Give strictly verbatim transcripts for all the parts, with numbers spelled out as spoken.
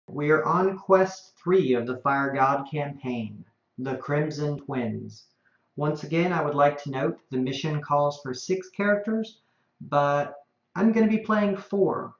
We are on quest three of the Fire God campaign, the Crimson Twins. Once again, I would like to note the mission calls for six characters, but I'm going to be playing four.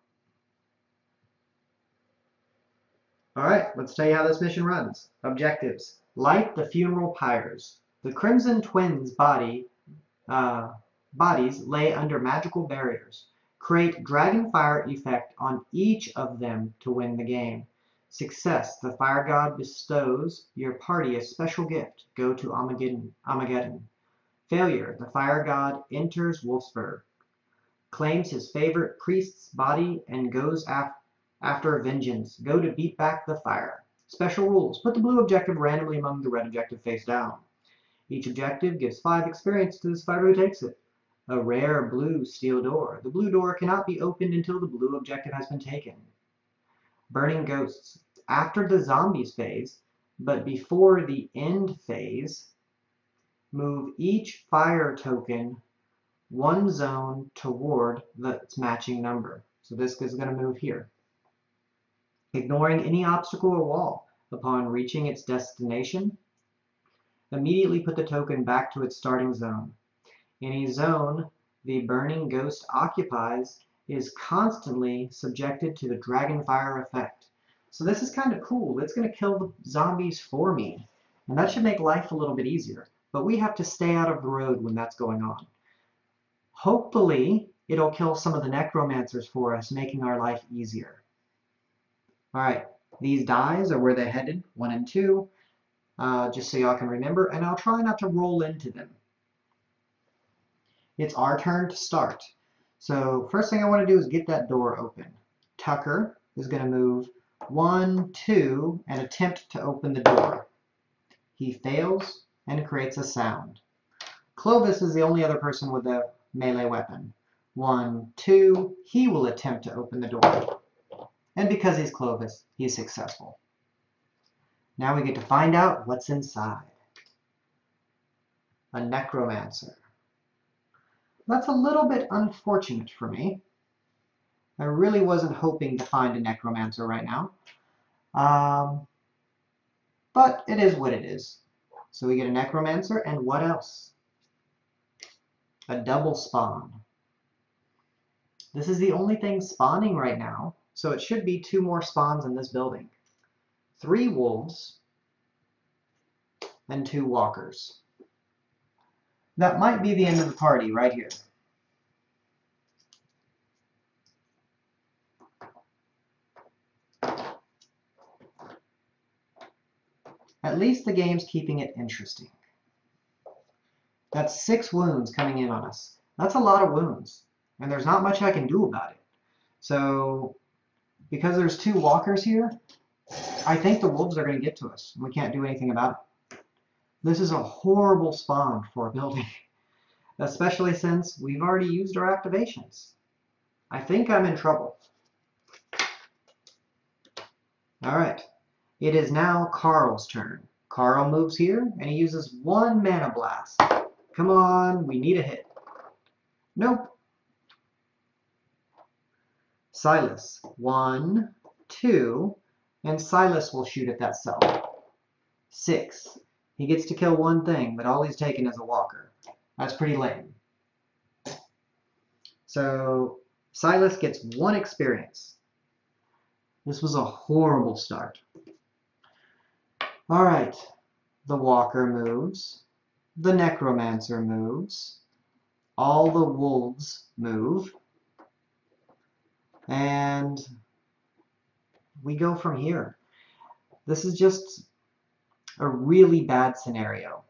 Alright, let's tell you how this mission runs. Objectives: light the funeral pyres. The Crimson Twins' body, uh, bodies lay under magical barriers. Create Dragonfire effect on each of them to win the game. Success: the Fire God bestows your party a special gift. Go to Armageddon. Armageddon. Failure: the Fire God enters Wolfsburg, claims his favorite priest's body, and goes af after vengeance. Go to beat back the fire. Special rules: put the blue objective randomly among the red objective face down. Each objective gives five experience to the survivor who takes it. A rare blue steel door. The blue door cannot be opened until the blue objective has been taken. Burning ghosts. After the zombies phase, but before the end phase, move each fire token one zone toward its matching number. So this is going to move here. Ignoring any obstacle or wall. Upon reaching its destination, immediately put the token back to its starting zone. Any zone the burning ghost occupies is constantly subjected to the Dragonfire effect. So this is kind of cool. It's going to kill the zombies for me, and that should make life a little bit easier. But we have to stay out of the road when that's going on. Hopefully, it'll kill some of the necromancers for us, making our life easier. Alright, these dies are where they're headed, one and two, uh, just so y'all can remember, and I'll try not to roll into them. It's our turn to start. So first thing I want to do is get that door open. Tucker is going to move one, two, and attempt to open the door. He fails and creates a sound. Clovis is the only other person with a melee weapon. One, two, he will attempt to open the door. And because he's Clovis, he's successful. Now we get to find out what's inside. A necromancer. That's a little bit unfortunate for me. I really wasn't hoping to find a necromancer right now. Um, but it is what it is. So we get a necromancer, and what else? A double spawn. This is the only thing spawning right now, so it should be two more spawns in this building. Three wolves and two walkers. That might be the end of the party right here. At least the game's keeping it interesting. That's six wounds coming in on us. That's a lot of wounds, and there's not much I can do about it. So, because there's two walkers here, I think the wolves are going to get to us. We can't do anything about it. This is a horrible spawn for a building, especially since we've already used our activations. I think I'm in trouble. Alright, it is now Karl's turn. Karl moves here, and he uses one mana blast. Come on, we need a hit. Nope. Silas, one, two, and Silas will shoot at that cell. Six. He gets to kill one thing, but all he's taken is a walker. That's pretty lame. So Silas gets one experience. This was a horrible start. Alright, the walker moves. The necromancer moves. All the wolves move. And we go from here. This is just a really bad scenario.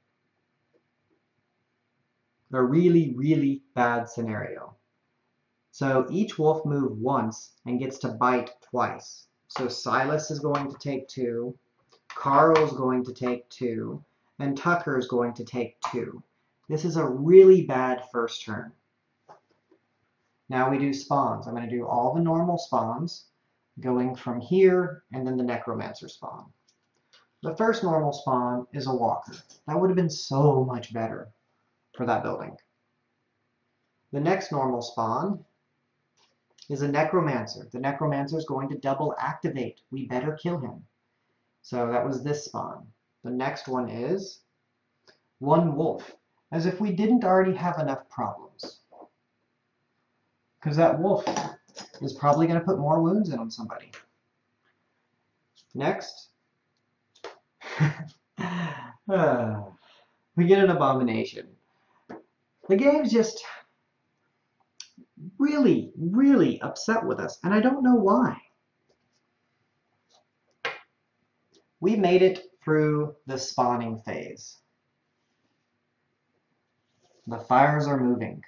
A really, really bad scenario. So each wolf moves once and gets to bite twice. So Silas is going to take two, Karl's going to take two, and Tucker's going to take two. This is a really bad first turn. Now we do spawns. I'm going to do all the normal spawns, going from here, and then the necromancer spawn. The first normal spawn is a walker. That would have been so much better for that building. The next normal spawn is a necromancer. The necromancer is going to double activate. We better kill him. So that was this spawn. The next one is one wolf. As if we didn't already have enough problems. Because that wolf is probably going to put more wounds in on somebody. Next. uh, we get an abomination. The game's just really, really upset with us, and I don't know why. We made it through the spawning phase. The fires are moving.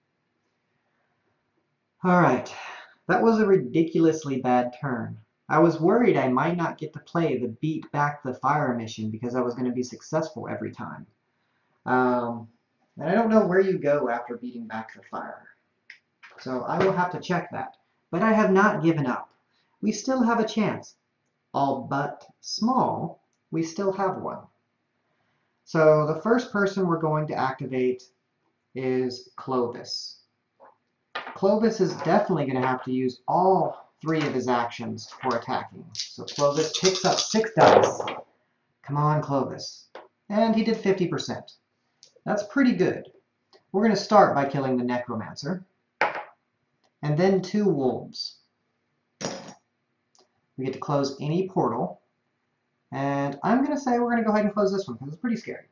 Alright, that was a ridiculously bad turn. I was worried I might not get to play the beat back the fire mission because I was going to be successful every time. Um, and I don't know where you go after beating back the fire. So I will have to check that. But I have not given up. We still have a chance. All but small, we still have one. So the first person we're going to activate is Clovis. Clovis is definitely going to have to use all three of his actions for attacking. So Clovis picks up six dice. Come on, Clovis. And he did fifty percent. That's pretty good. We're going to start by killing the necromancer. And then two wolves. We get to close any portal. And I'm going to say we're going to go ahead and close this one because it's pretty scary.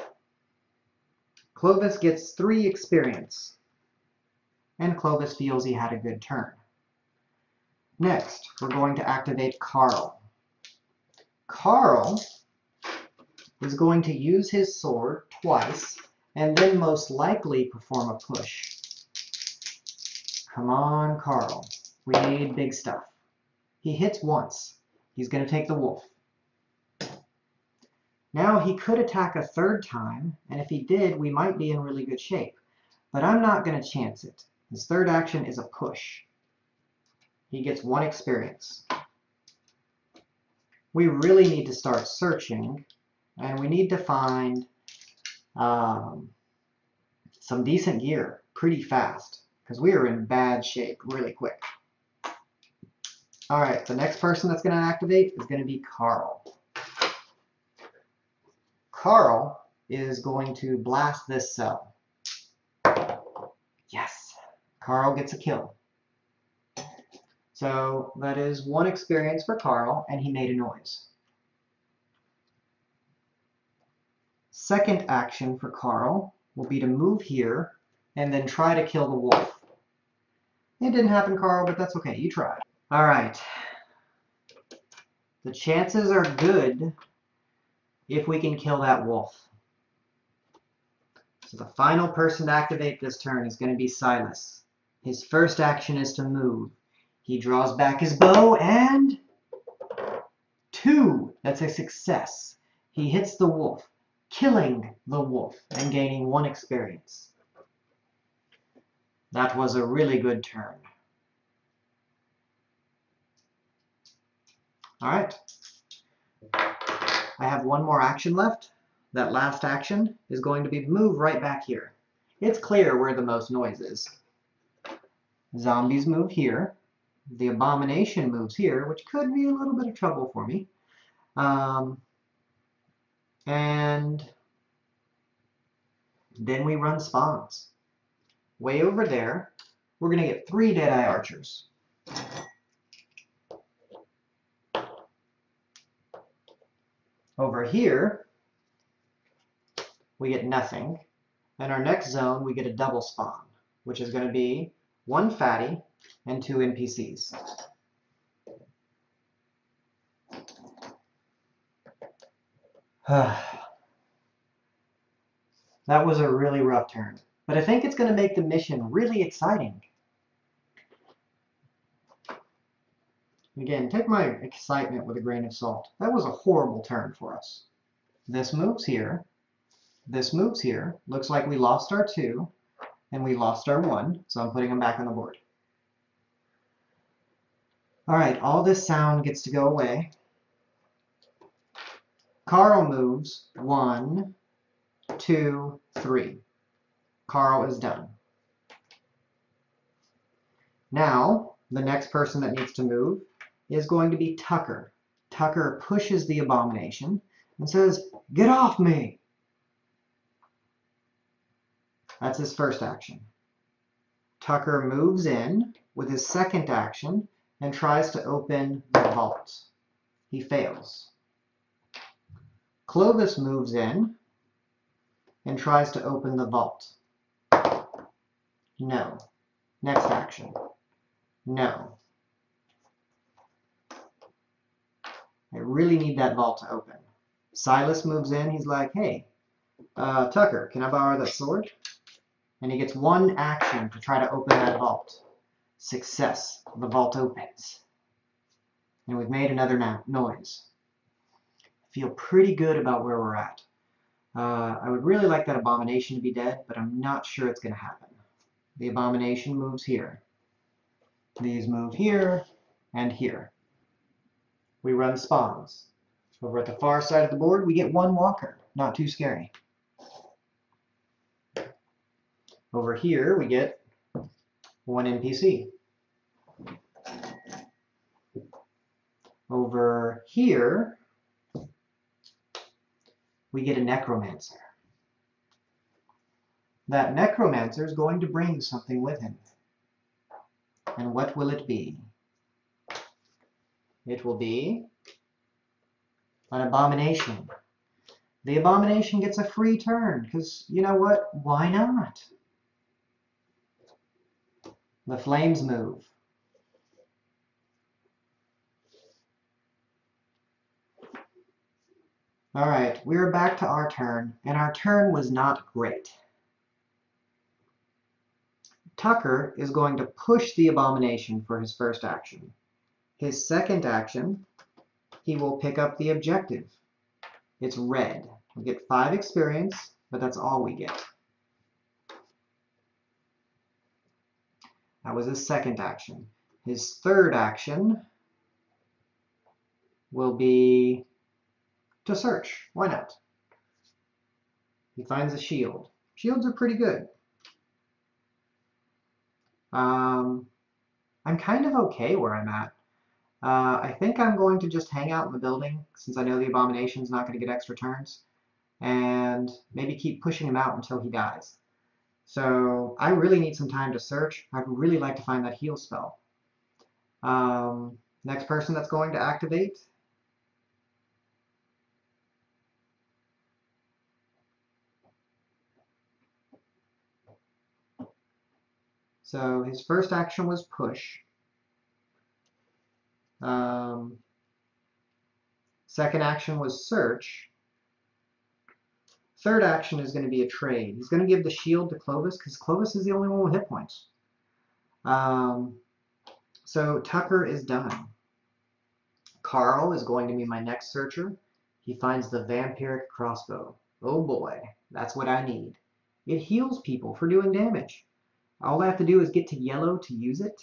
Clovis gets three experience. And Clovis feels he had a good turn. Next, we're going to activate Karl. Karl is going to use his sword twice and then most likely perform a push. Come on, Karl. We need big stuff. He hits once. He's going to take the wolf. Now he could attack a third time, and if he did, we might be in really good shape. But I'm not going to chance it. His third action is a push. He gets one experience. We really need to start searching, and we need to find um, some decent gear pretty fast, because we are in bad shape really quick. Alright, the next person that's going to activate is going to be Karl. Karl is going to blast this cell. Yes! Karl gets a kill. So that is one experience for Karl, and he made a noise. Second action for Karl will be to move here and then try to kill the wolf. It didn't happen, Karl, but that's okay. You tried. Alright. The chances are good if we can kill that wolf. So the final person to activate this turn is going to be Silas. His first action is to move. He draws back his bow and two. That's a success. He hits the wolf, killing the wolf and gaining one experience. That was a really good turn. Alright. I have one more action left. That last action is going to be move right back here. It's clear where the most noise is. Zombies move here. The abomination moves here, which could be a little bit of trouble for me. Um, and then we run spawns. Way over there, we're going to get three Deadeye Archers. Over here, we get nothing. And our next zone, we get a double spawn, which is going to be one fatty and two N P Cs. That was a really rough turn, but I think it's going to make the mission really exciting. Again, take my excitement with a grain of salt. That was a horrible turn for us. This moves here. This moves here. Looks like we lost our two, and we lost our one, so I'm putting them back on the board. Alright, all this sound gets to go away. Karl moves one, two, three. Karl is done. Now, the next person that needs to move is going to be Tucker. Tucker pushes the abomination and says, "Get off me!" That's his first action. Tucker moves in with his second action and tries to open the vault. He fails. Clovis moves in and tries to open the vault. No. Next action. No. I really need that vault to open. Silas moves in. He's like, "Hey, uh, Tucker, can I borrow that sword?" And he gets one action to try to open that vault. Success. The vault opens. And we've made another noise. I feel pretty good about where we're at. Uh, I would really like that abomination to be dead, but I'm not sure it's going to happen. The abomination moves here. These move here and here. We run spawns. Over at the far side of the board, we get one walker. Not too scary. Over here, we get one N P C. Over here, we get a necromancer. That necromancer is going to bring something with him. And what will it be? It will be an abomination. The abomination gets a free turn, because you know what? Why not? The flames move. Alright, we're back to our turn, and our turn was not great. Tucker is going to push the abomination for his first action. His second action, he will pick up the objective. It's red. We get five experience, but that's all we get. That was his second action. His third action will be to search. Why not? He finds a shield. Shields are pretty good. Um, I'm kind of okay where I'm at. Uh, I think I'm going to just hang out in the building, since I know the abomination's not going to get extra turns, and maybe keep pushing him out until he dies. So I really need some time to search. I'd really like to find that heal spell. Um, next person that's going to activate. So his first action was push. Um, second action was search. Third action is going to be a trade. He's going to give the shield to Clovis because Clovis is the only one with hit points. Um, so Tucker is done. Karl is going to be my next searcher. He finds the vampiric crossbow. Oh boy, that's what I need. It heals people for doing damage. All I have to do is get to yellow to use it.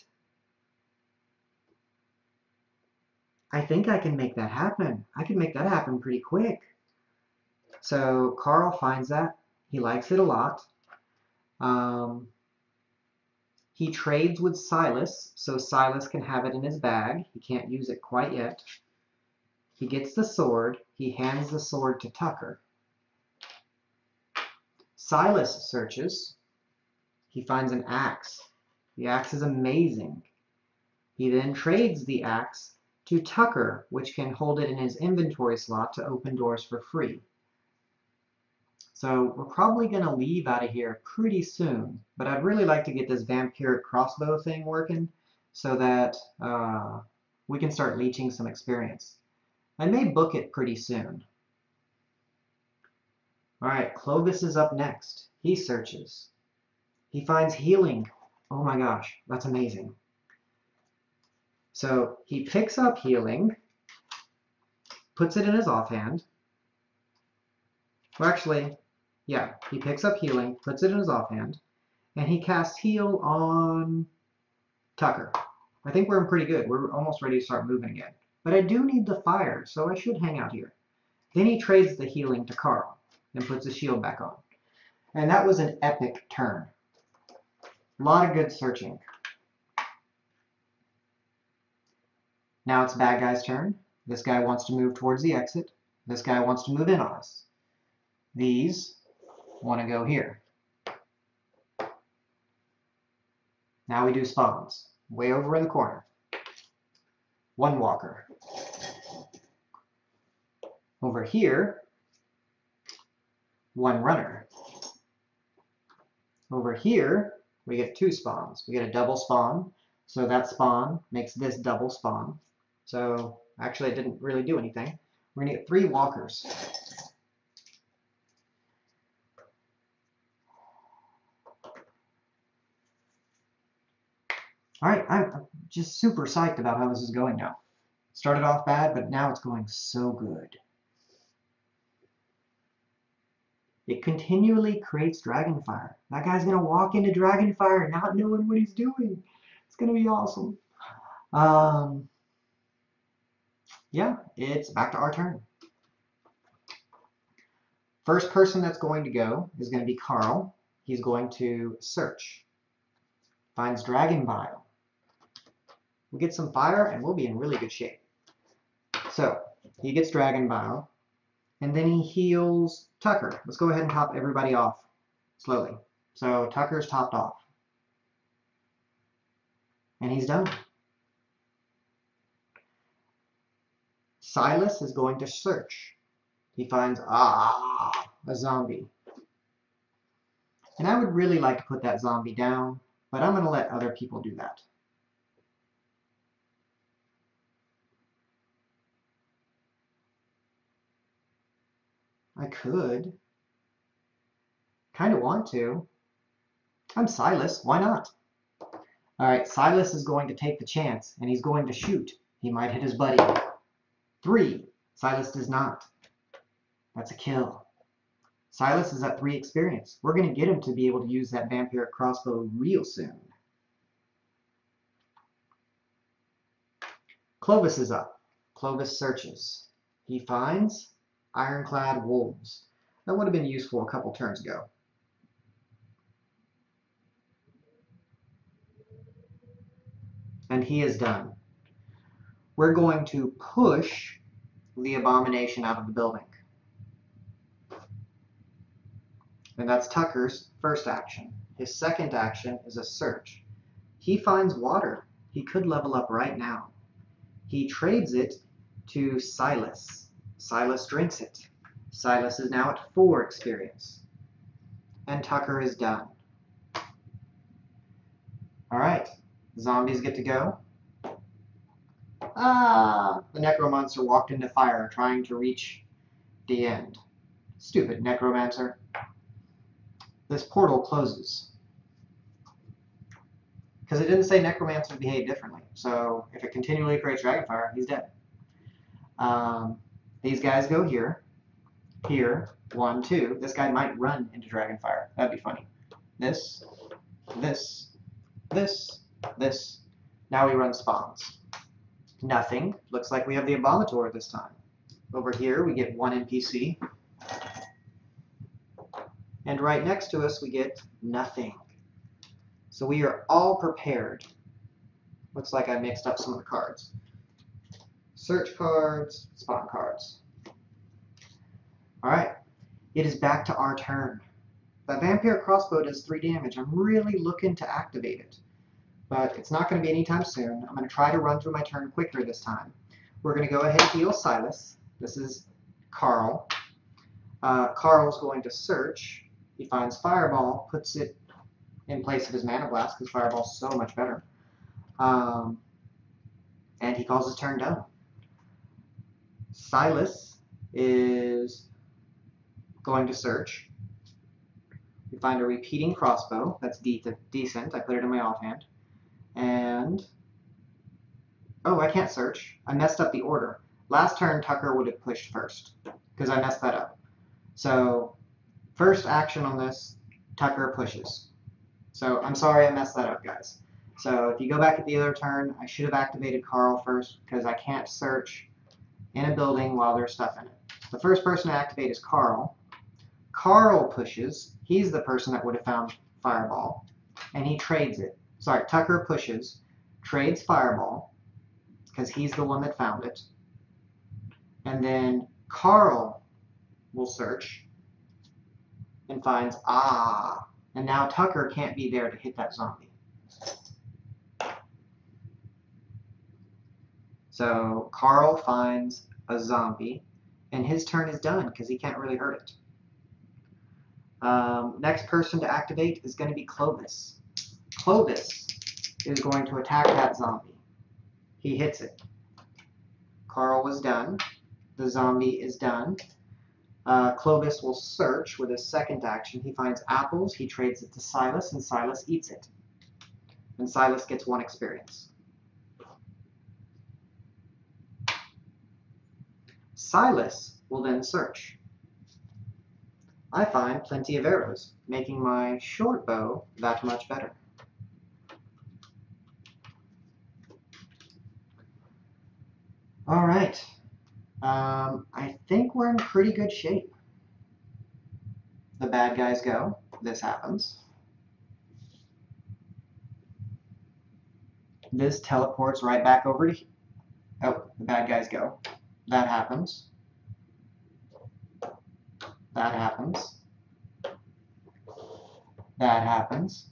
I think I can make that happen. I can make that happen pretty quick. So Karl finds that. He likes it a lot. Um, he trades with Silas, so Silas can have it in his bag. He can't use it quite yet. He gets the sword. He hands the sword to Tucker. Silas searches. He finds an axe. The axe is amazing. He then trades the axe to Tucker, which can hold it in his inventory slot to open doors for free. So we're probably going to leave out of here pretty soon, but I'd really like to get this vampiric crossbow thing working so that uh, we can start leeching some experience. I may book it pretty soon. Alright, Clovis is up next. He searches. He finds healing. Oh my gosh, that's amazing. So he picks up healing, puts it in his offhand. Well, actually, yeah, he picks up healing, puts it in his offhand, and he casts heal on Tucker. I think we're pretty good. We're almost ready to start moving again. But I do need the fire, so I should hang out here. Then he trades the healing to Karl and puts the shield back on. And that was an epic turn. A lot of good searching. Now it's bad guy's turn. This guy wants to move towards the exit. This guy wants to move in on us. These want to go here. Now we do spawns. Way over in the corner. One walker. Over here, one runner. Over here, we get two spawns. We get a double spawn. So that spawn makes this double spawn. So actually it didn't really do anything. We're going to get three walkers. Alright, I'm just super psyched about how this is going now. Started off bad, but now it's going so good. It continually creates Dragonfire. That guy's going to walk into Dragonfire not knowing what he's doing. It's going to be awesome. Um, yeah, it's back to our turn. First person that's going to go is going to be Karl. He's going to search. Finds Dragon Bile. We get some fire and we'll be in really good shape. So, he gets Dragon Bile. And then he heals Tucker. Let's go ahead and top everybody off slowly. So Tucker's topped off. And he's done. Silas is going to search. He finds, ah, a zombie. And I would really like to put that zombie down, but I'm going to let other people do that. I could. Kind of want to. I'm Silas. Why not? Alright, Silas is going to take the chance, and he's going to shoot. He might hit his buddy. Three. Silas does not. That's a kill. Silas is at three experience. We're going to get him to be able to use that vampiric crossbow real soon. Clovis is up. Clovis searches. He finds ironclad wolves. That would have been useful a couple turns ago. And he is done. We're going to push the abomination out of the building. And that's Tucker's first action. His second action is a search. He finds water. He could level up right now. He trades it to Silas. Silas drinks it. Silas is now at four experience. And Tucker is done. Alright, zombies get to go. Ah! The necromancer walked into fire trying to reach the end. Stupid necromancer. This portal closes. Because it didn't say necromancers behave differently. So if it continually creates dragonfire, he's dead. Um, these guys go here. Here. One, two. This guy might run into dragonfire. That'd be funny. This. This. This. This. Now we run spawns. Nothing. Looks like we have the Abominator this time. Over here we get one N P C. And right next to us we get nothing. So we are all prepared. Looks like I mixed up some of the cards. Search cards, spawn cards. Alright, it is back to our turn. That vampire crossbow does three damage. I'm really looking to activate it. But it's not going to be anytime soon. I'm going to try to run through my turn quicker this time. We're going to go ahead and heal Silas. This is Karl. Uh, Karl's going to search. He finds Fireball, puts it in place of his Mana Blast, because Fireball's so much better. Um, and he calls his turn done. Silas is going to search. We find a repeating crossbow. That's de decent. I put it in my offhand. And, oh, I can't search. I messed up the order. Last turn, Tucker would have pushed first, because I messed that up. So, first action on this, Tucker pushes. So, I'm sorry I messed that up, guys. So, if you go back at the other turn, I should have activated Karl first, because I can't search in a building while there's stuff in it. The first person to activate is Karl. Karl pushes. He's the person that would have found Fireball, and he trades it. Sorry, Tucker pushes, trades Fireball, because he's the one that found it. And then Karl will search and finds, ah, and now Tucker can't be there to hit that zombie. So Karl finds a zombie, and his turn is done because he can't really hurt it. Um, next person to activate is going to be Clovis. Clovis is going to attack that zombie. He hits it. Karl was done. The zombie is done. Uh, Clovis will search with his second action. He finds apples. He trades it to Silas, and Silas eats it. And Silas gets one experience. Silas will then search. I find plenty of arrows, making my short bow that much better. All right. Um, I think we're in pretty good shape. The bad guys go. This happens. This teleports right back over to... Oh, the bad guys go. That happens. That happens. That happens.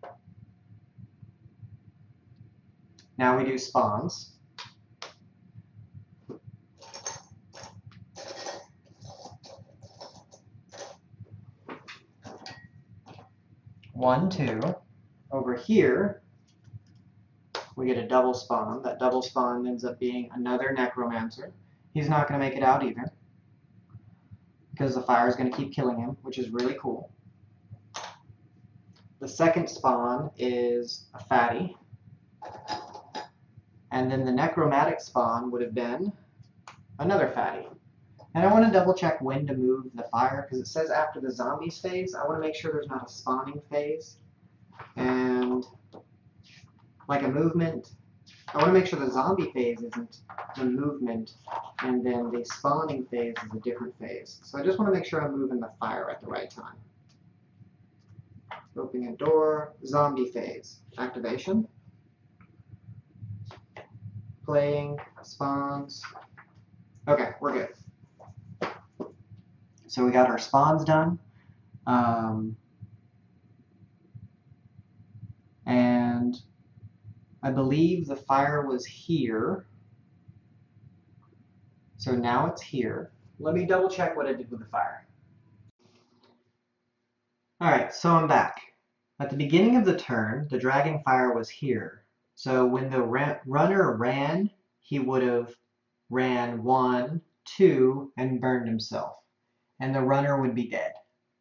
Now we do spawns. One, two. Over here, we get a double spawn. That double spawn ends up being another necromancer. He's not going to make it out either, because the fire is going to keep killing him, which is really cool. The second spawn is a fatty. And then the necromantic spawn would have been another fatty. And I want to double check when to move the fire, because it says after the zombies phase. I want to make sure there's not a spawning phase. And like a movement, I want to make sure the zombie phase isn't the movement, and then the spawning phase is a different phase. So I just want to make sure I'm moving the fire at the right time. Opening a door, zombie phase, activation. Playing, spawns. Okay, we're good. So we got our spawns done. Um, and I believe the fire was here. So now it's here. Let me double check what I did with the fire. Alright, so I'm back. At the beginning of the turn, the dragon fire was here. So when the ra runner ran, he would have ran one, two, and burned himself. And the runner would be dead.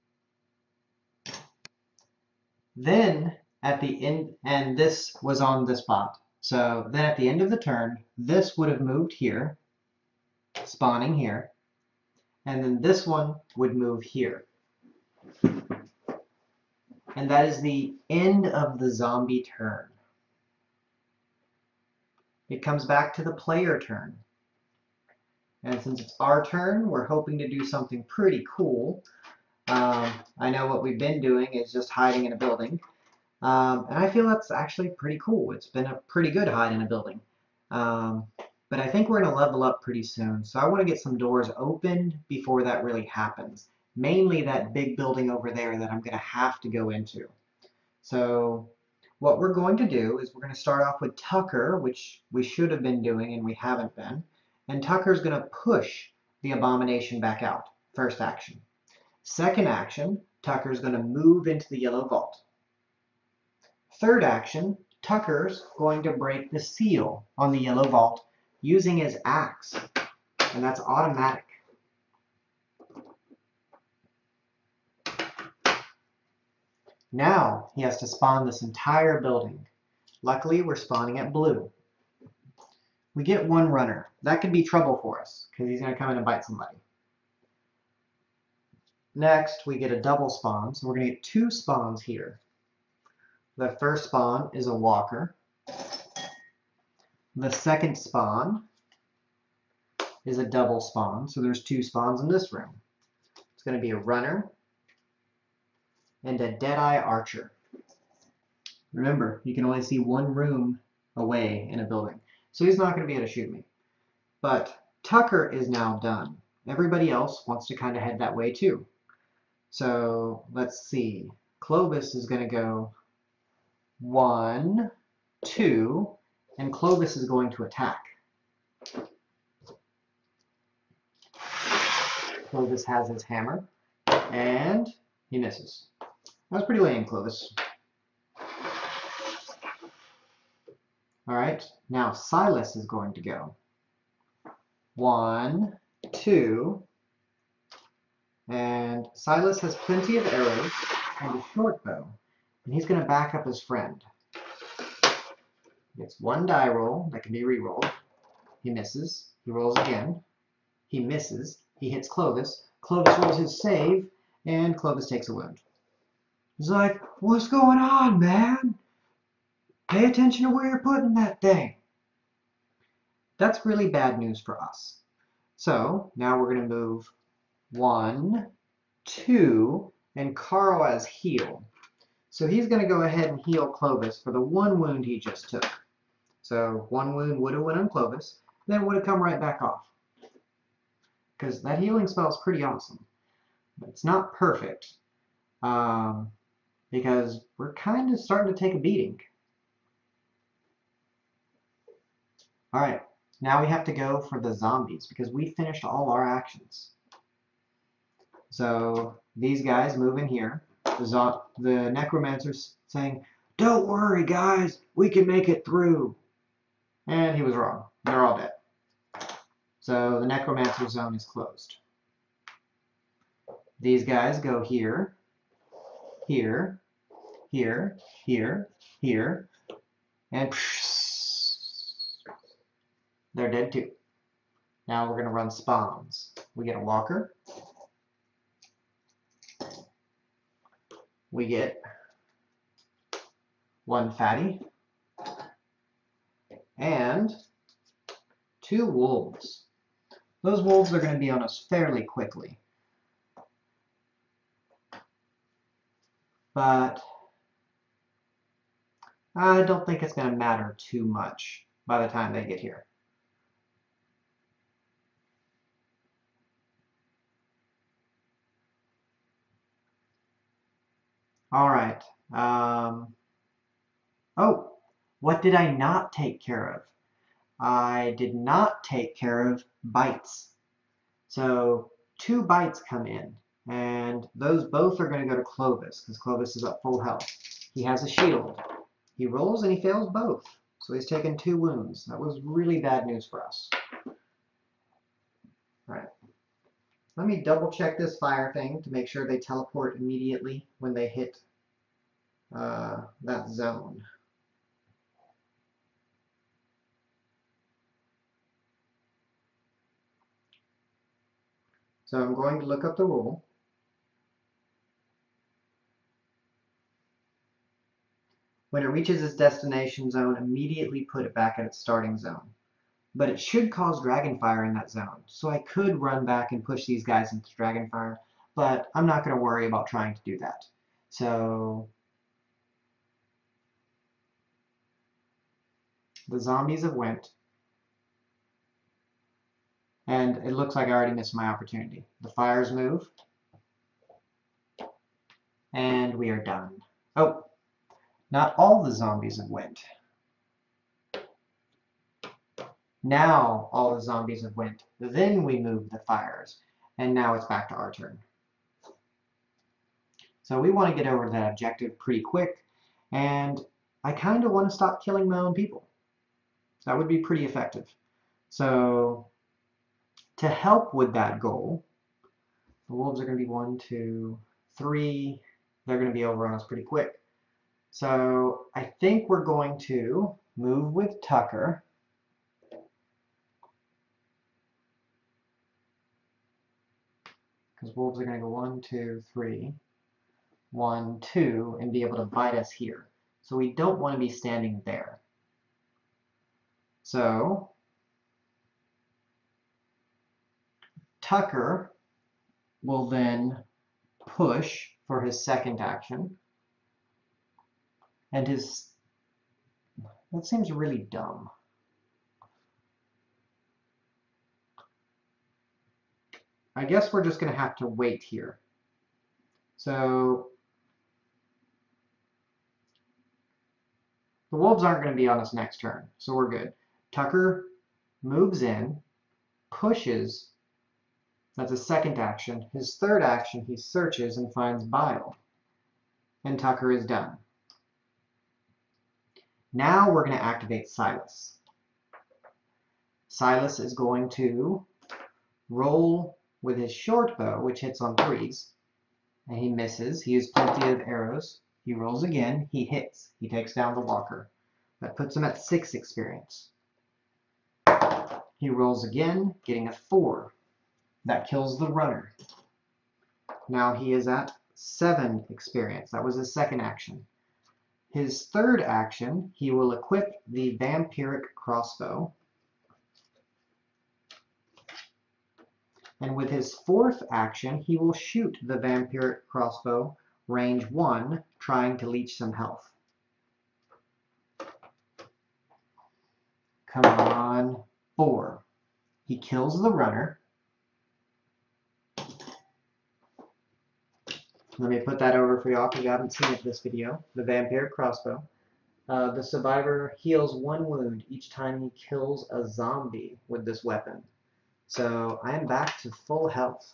Then at the end, and this was on the spot. So then at the end of the turn, this would have moved here, spawning here. And then this one would move here. And that is the end of the zombie turn. It comes back to the player turn. And since it's our turn, we're hoping to do something pretty cool. Um, I know what we've been doing is just hiding in a building. Um, and I feel that's actually pretty cool. It's been a pretty good hide in a building. Um, but I think we're going to level up pretty soon. So I want to get some doors opened before that really happens. Mainly that big building over there that I'm going to have to go into. So what we're going to do is we're going to start off with Tucker, which we should have been doing and we haven't been. And Tucker's going to push the abomination back out. First action. Second action, Tucker's going to move into the yellow vault. Third action, Tucker's going to break the seal on the yellow vault using his axe. And that's automatic. Now he has to spawn this entire building. Luckily, we're spawning at blue. We get one runner. That could be trouble for us, because he's going to come in and bite somebody. Next, we get a double spawn, so we're going to get two spawns here. The first spawn is a walker. The second spawn is a double spawn, so there's two spawns in this room. It's going to be a runner and a deadeye archer. Remember, you can only see one room away in a building. so he's not going to be able to shoot me. But Tucker is now done. Everybody else wants to kind of head that way too. So let's see. Clovis is going to go one, two, and Clovis is going to attack. Clovis has his hammer, and he misses. That was pretty lame, Clovis. Alright, now Silas is going to go. One, two, and Silas has plenty of arrows and a short bow, and he's going to back up his friend. He gets one die roll that can be re-rolled. He misses. He rolls again. He misses. He hits Clovis. Clovis rolls his save, and Clovis takes a wound. He's like, what's going on, man? Pay attention to where you're putting that thing. That's really bad news for us. So now we're going to move one, two, and Karl as heal. So he's going to go ahead and heal Clovis for the one wound he just took. So one wound would have went on Clovis, then would have come right back off. Because that healing spell is pretty awesome. But it's not perfect. Um, because we're kind of starting to take a beating. Alright, now we have to go for the zombies because we finished all our actions. So these guys move in here. The, the necromancer's saying, don't worry guys, we can make it through. And he was wrong. They're all dead. So the necromancer zone is closed. These guys go here, here, here, here, here, and they're dead too. Now we're going to run spawns. We get a walker. We get one fatty. And two wolves. Those wolves are going to be on us fairly quickly. But I don't think it's going to matter too much by the time they get here. All right. Um, oh, what did I not take care of? I did not take care of bites. So two bites come in, and those both are going to go to Clovis, because Clovis is at full health. He has a shield. He rolls and he fails both. So he's taken two wounds. That was really bad news for us. All right. Let me double check this fire thing to make sure they teleport immediately when they hit uh, that zone. So I'm going to look up the rule. When it reaches its destination zone, immediately put it back at its starting zone. But it should cause Dragonfire in that zone. So I could run back and push these guys into Dragonfire, but I'm not going to worry about trying to do that. So the zombies have went. And it looks like I already missed my opportunity. The fires move. And we are done. Oh, not all the zombies have went. Now all the zombies have went. Then we move the fires. And now it's back to our turn. So we want to get over to that objective pretty quick. And I kind of want to stop killing my own people. That would be pretty effective. So to help with that goal, the wolves are going to be one, two, three. They're going to be over on us pretty quick. So I think we're going to move with Tucker. Because wolves are going to go one, two, three, one, two, and be able to bite us here. So we don't want to be standing there. So Tucker will then push for his second action. And his... that seems really dumb. I guess we're just going to have to wait here. So the wolves aren't going to be on us next turn, so we're good. Tucker moves in, pushes. That's a second action. His third action, he searches and finds bile. And Tucker is done. Now we're going to activate Silas. Silas is going to roll with his short bow, which hits on threes. And he misses. He has plenty of arrows. He rolls again. He hits. He takes down the walker. That puts him at six experience. He rolls again, getting a four. That kills the runner. Now he is at seven experience. That was his second action. His third action, he will equip the vampiric crossbow. And with his fourth action, he will shoot the vampiric crossbow range one, trying to leech some health. Come on, four. He kills the runner. Let me put that over for y'all because you haven't seen it in this video. The vampiric crossbow. Uh, the survivor heals one wound each time he kills a zombie with this weapon. So I am back to full health.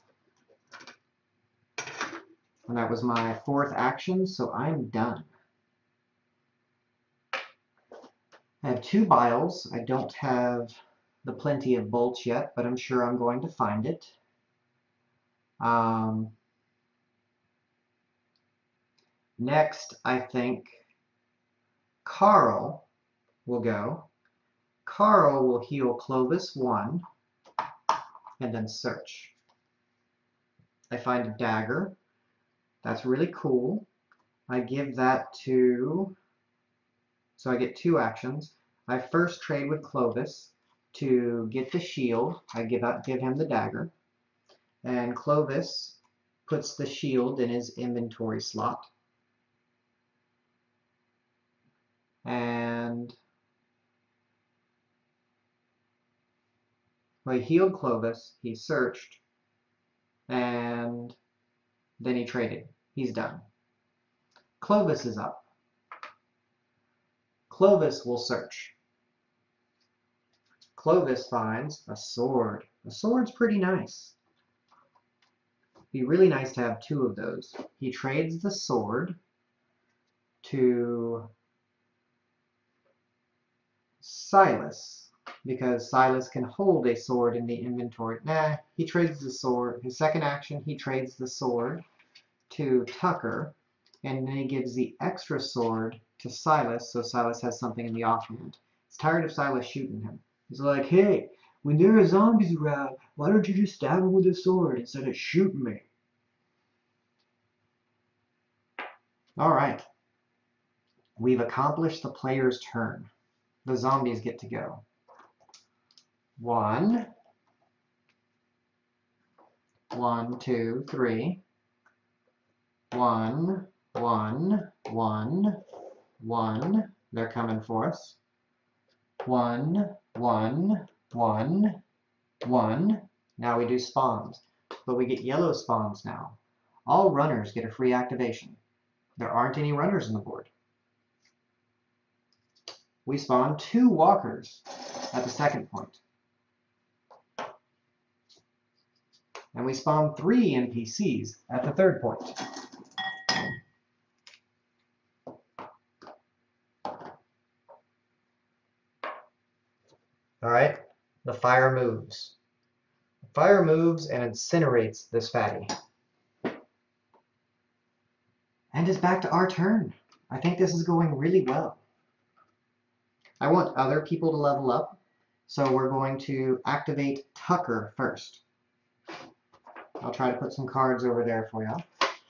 And that was my fourth action, so I'm done. I have two biles. I don't have the plenty of bolts yet, but I'm sure I'm going to find it. Um, next, I think Karl will go. Karl will heal Clovis one, and then search. I find a dagger. That's really cool. I give that to, so I get two actions. I first trade with Clovis to get the shield. I give out, give him the dagger. And Clovis puts the shield in his inventory slot. And well, he healed Clovis, he searched, and then he traded. He's done. Clovis is up. Clovis will search. Clovis finds a sword. A sword's pretty nice. Be really nice to have two of those. He trades the sword to Silas, because Silas can hold a sword in the inventory. Nah, he trades the sword. His second action, he trades the sword to Tucker, and then he gives the extra sword to Silas, so Silas has something in the offhand. He's tired of Silas shooting him. He's like, hey, when there are zombies around, why don't you just stab him with a sword instead of shooting me? Alright. We've accomplished the player's turn. The zombies get to go. One. One, two, three. One, one, one, one. They're coming for us. One, one, one, one. Now we do spawns, but we get yellow spawns now. All runners get a free activation. There aren't any runners on the board. We spawn two walkers at the second point. And we spawn three N P Cs at the third point. Alright, the fire moves. The fire moves and incinerates this fatty. And it's back to our turn. I think this is going really well. I want other people to level up, so we're going to activate Tucker first. I'll try to put some cards over there for you.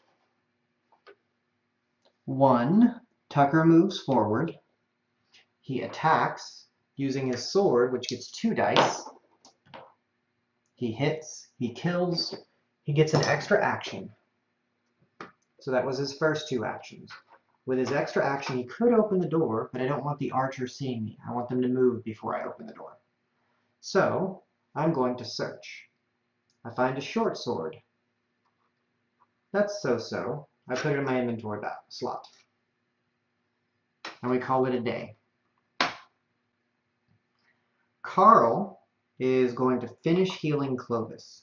One, Tucker moves forward. He attacks using his sword, which gets two dice. He hits, he kills, he gets an extra action. So that was his first two actions. With his extra action, he could open the door, but I don't want the archer seeing me. I want them to move before I open the door. So I'm going to search. I find a short sword. That's so-so. I put it in my inventory slot. And we call it a day. Karl is going to finish healing Clovis.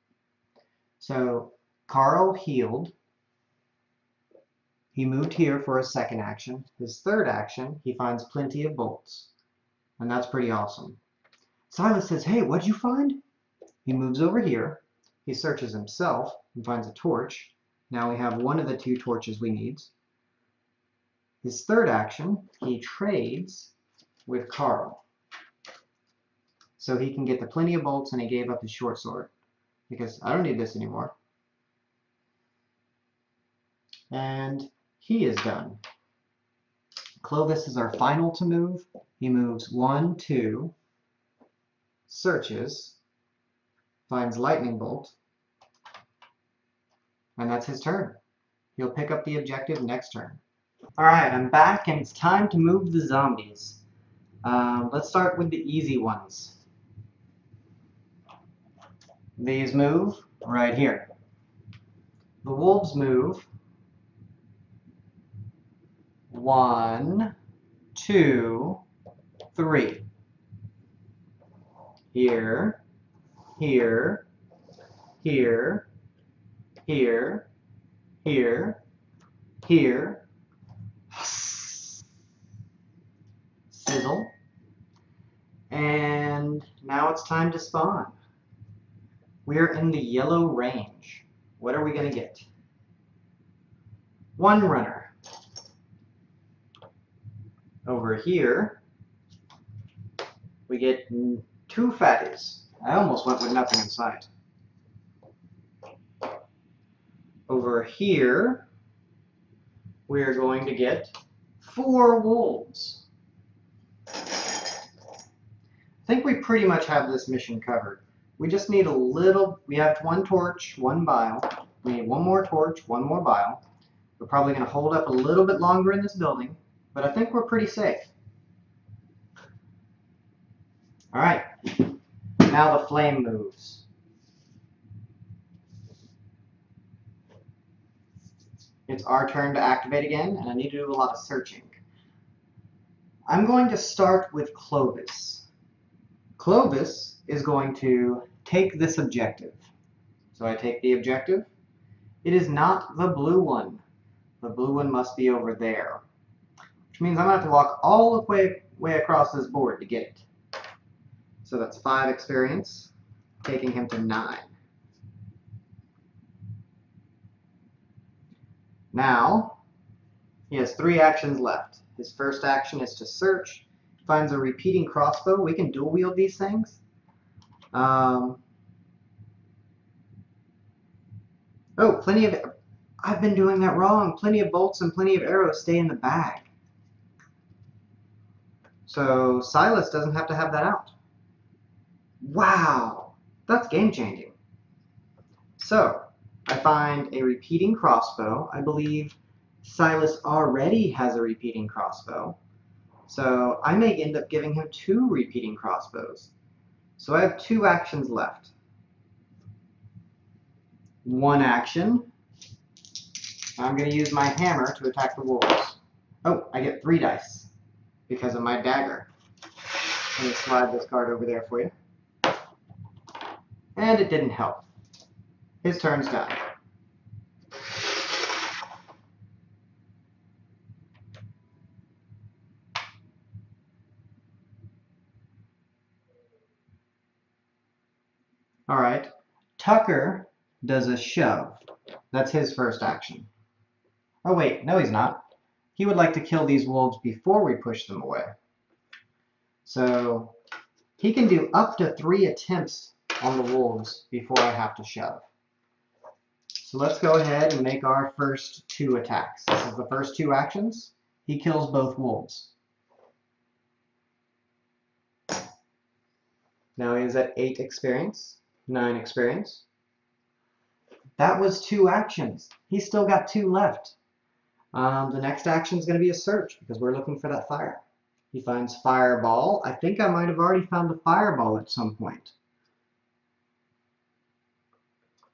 So Karl healed. He moved here for a second action. His third action, he finds plenty of bolts. And that's pretty awesome. Silas says, hey, what'd you find? He moves over here. He searches himself and finds a torch. Now we have one of the two torches we need. His third action, he trades with Karl. So he can get the plenty of bolts, and he gave up his short sword. Because I don't need this anymore. And he is done. Clovis is our final to move. He moves one, two, searches, finds lightning bolt, and that's his turn. He'll pick up the objective next turn. Alright, I'm back, and it's time to move the zombies. Um, let's start with the easy ones. These move right here. The wolves move one, two, three. Here, here, here, here, here, here. Sizzle. And now it's time to spawn. We're in the yellow range. What are we going to get? One runner. Over here, we get two fatties. I almost went with nothing in sight. Over here, we're going to get four wolves. I think we pretty much have this mission covered. We just need a little, we have one torch, one bile. We need one more torch, one more bile. We're probably going to hold up a little bit longer in this building, but I think we're pretty safe. Alright, now the flame moves. It's our turn to activate again, and I need to do a lot of searching. I'm going to start with Clovis. Clovis is going to take this objective. So I take the objective. It is not the blue one. The blue one must be over there. Which means I'm going to have to walk all the way, way across this board to get it. So that's five experience, taking him to nine. Now, he has three actions left. His first action is to search. Finds a repeating crossbow. We can dual wield these things. Um, oh, plenty of... I've been doing that wrong. Plenty of bolts and plenty of arrows stay in the bag. So Silas doesn't have to have that out. Wow, that's game-changing. So, I find a repeating crossbow. I believe Silas already has a repeating crossbow. So I may end up giving him two repeating crossbows. So I have two actions left. One action. I'm going to use my hammer to attack the wolves. Oh, I get three dice because of my dagger. Let me slide this card over there for you. And it didn't help. His turn's done. Alright, Tucker does a shove. That's his first action. Oh wait, no he's not. He would like to kill these wolves before we push them away. So he can do up to three attempts on the wolves before I have to shove. So let's go ahead and make our first two attacks. This is the first two actions. He kills both wolves. Now he's at eight experience, nine experience. That was two actions. He's still got two left. Um, the next action is going to be a search because we're looking for that fire. He finds fireball. I think I might have already found a fireball at some point.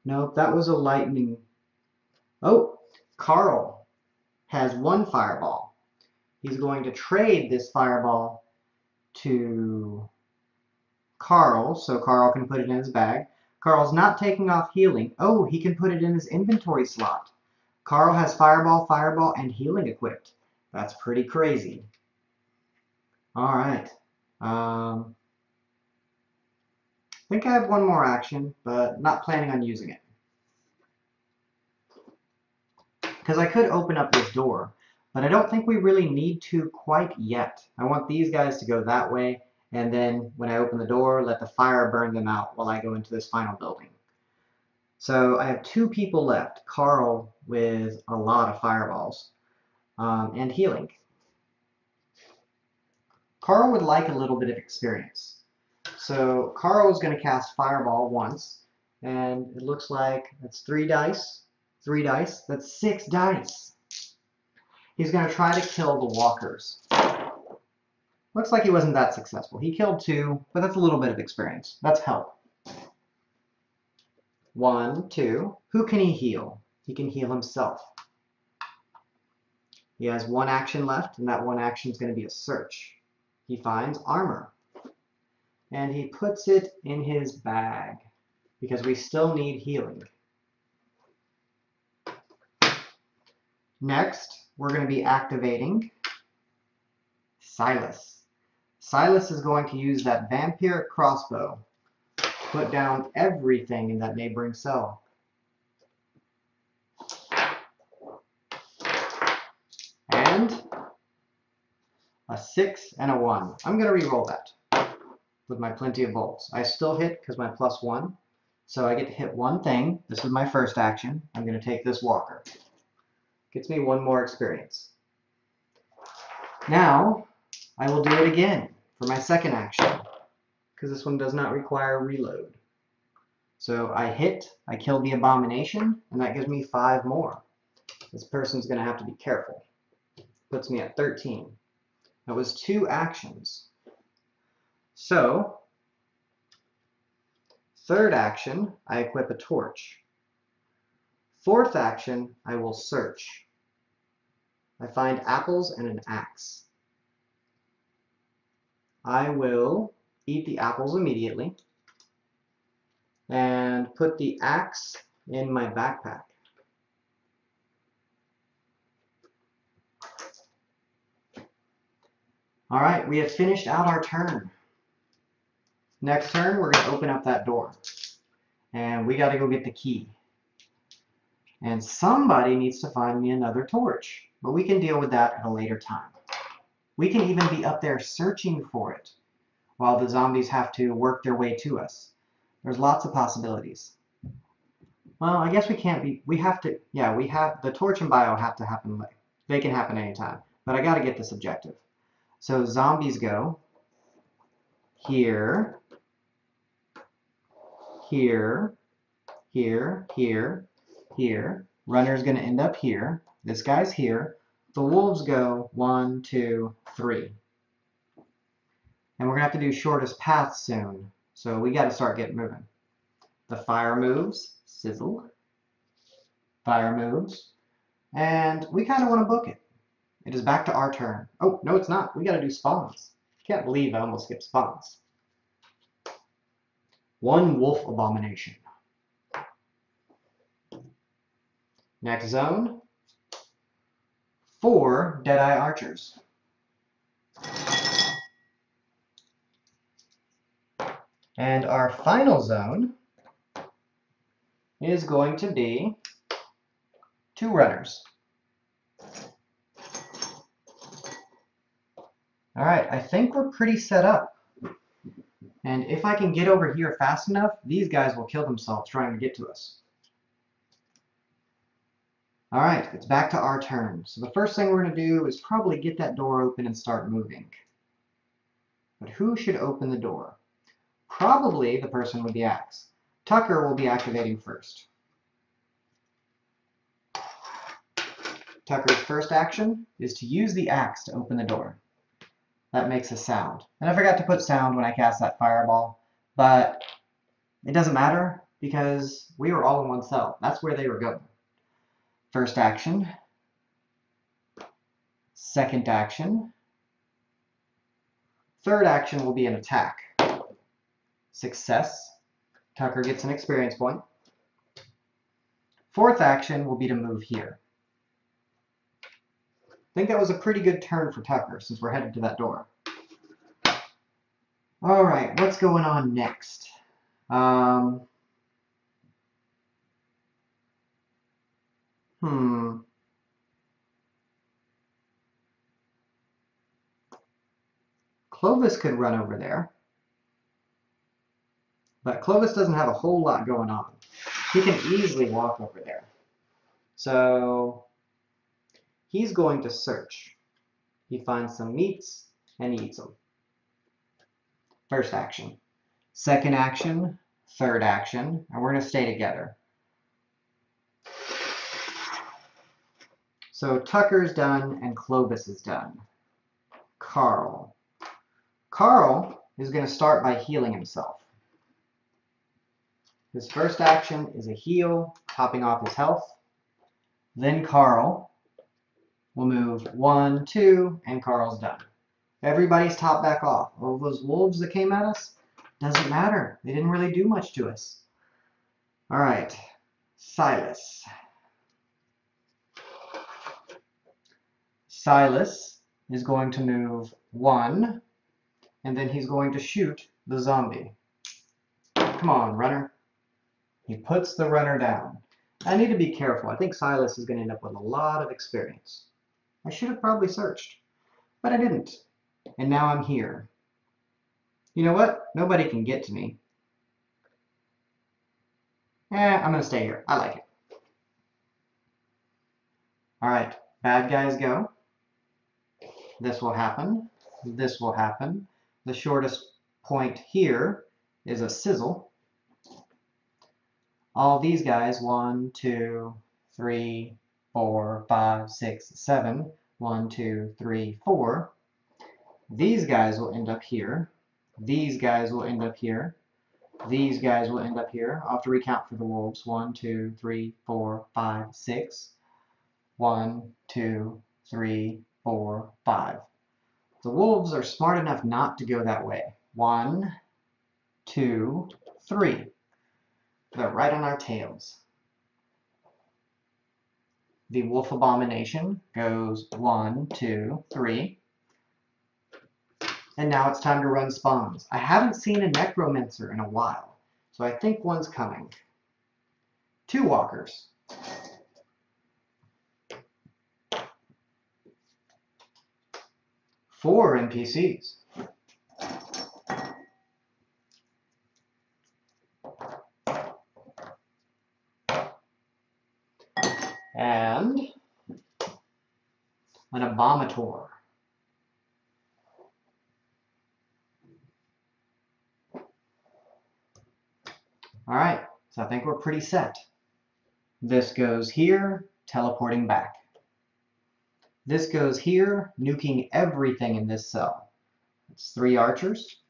Nope, that was a lightning. Oh, Karl has one fireball. He's going to trade this fireball to Karl, so Karl can put it in his bag. Karl's not taking off healing. Oh, he can put it in his inventory slot. Karl has fireball, fireball, and healing equipped. That's pretty crazy. All right. Um, I think I have one more action, but not planning on using it. Because I could open up this door, but I don't think we really need to quite yet. I want these guys to go that way, and then when I open the door, let the fire burn them out while I go into this final building. So I have two people left. Karl with a lot of fireballs um, and healing. Karl would like a little bit of experience. So Karl is going to cast Fireball once, and it looks like that's three dice. Three dice. That's six dice. He's going to try to kill the walkers. Looks like he wasn't that successful. He killed two, but that's a little bit of experience. That's help. One, two. Who can he heal? He can heal himself. He has one action left, and that one action is going to be a search. He finds armor. And he puts it in his bag, because we still need healing. Next, we're going to be activating Silas. Silas is going to use that vampiric crossbow, put down everything in that neighboring cell. And a six and a one. I'm going to re-roll that with my plenty of bolts. I still hit because my plus one. So I get to hit one thing. This is my first action. I'm going to take this walker. Gets me one more experience. Now, I will do it again for my second action, because this one does not require reload. So I hit, I kill the abomination, and that gives me five more. This person's going to have to be careful. Puts me at thirteen. That was two actions. So, third action, I equip a torch. Fourth action, I will search. I find apples and an axe. I will eat the apples immediately and put the axe in my backpack. All right, we have finished out our turn. Next turn, we're going to open up that door. And we got to go get the key. And somebody needs to find me another torch. But we can deal with that at a later time. We can even be up there searching for it while the zombies have to work their way to us. There's lots of possibilities. Well, I guess we can't be, we have to, yeah, we have, the torch and bio have to happen, they can happen anytime. But I got to get this objective. So zombies go here, here, here, here, here. Runner's going to end up here. This guy's here. The wolves go one, two, three. And we're going to have to do shortest path soon. So we got to start getting moving. The fire moves. Sizzle. Fire moves. And we kind of want to book it. It is back to our turn. Oh, no, it's not. We got to do spawns. Can't believe I almost skipped spawns. One wolf abomination. Next zone. Four Deadeye archers. And our final zone is going to be two runners. All right, I think we're pretty set up. And if I can get over here fast enough, these guys will kill themselves trying to get to us. All right, it's back to our turn. So the first thing we're going to do is probably get that door open and start moving. But who should open the door? Probably the person with the axe. Tucker will be activating first. Tucker's first action is to use the axe to open the door. That makes a sound. And I forgot to put sound when I cast that fireball, but it doesn't matter. because we were all in one cell. That's where they were going. First action. Second action. Third action will be an attack. Success. Tucker gets an experience point. Fourth action will be to move here. I think that was a pretty good turn for Tucker since we're headed to that door. Alright, what's going on next? Um, hmm. Clovis could run over there. But Clovis doesn't have a whole lot going on. He can easily walk over there. So he's going to search. He finds some meats and he eats them. First action. Second action. Third action. And we're going to stay together. So Tucker's done and Clovis is done. Karl. Karl is going to start by healing himself. His first action is a heal, topping off his health. Then Karl will move one, two, and Karl's done. Everybody's top back off. All those wolves that came at us, doesn't matter. They didn't really do much to us. All right, Silas. Silas is going to move one, and then he's going to shoot the zombie. Come on, runner. He puts the runner down. I need to be careful. I think Silas is going to end up with a lot of experience. I should have probably searched, but I didn't. And now I'm here. You know what? Nobody can get to me. Eh, I'm going to stay here. I like it. All right, bad guys go. This will happen. This will happen. The shortest point here is a sizzle. All these guys, one, two, three, four, five, six, seven. One, two, three, four. These guys will end up here. These guys will end up here. These guys will end up here. I'll have to recount for the wolves. One, two, three, four, five, six. One, two, three, four, five. The wolves are smart enough not to go that way. One, two, three. They're right on our tails. The wolf abomination goes one, two, three. And now it's time to run spawns. I haven't seen a necromancer in a while, so I think one's coming. Two walkers. Four N P Cs. And an abominator. All right, so I think we're pretty set. This goes here, teleporting back. This goes here, nuking everything in this cell. It's three archers.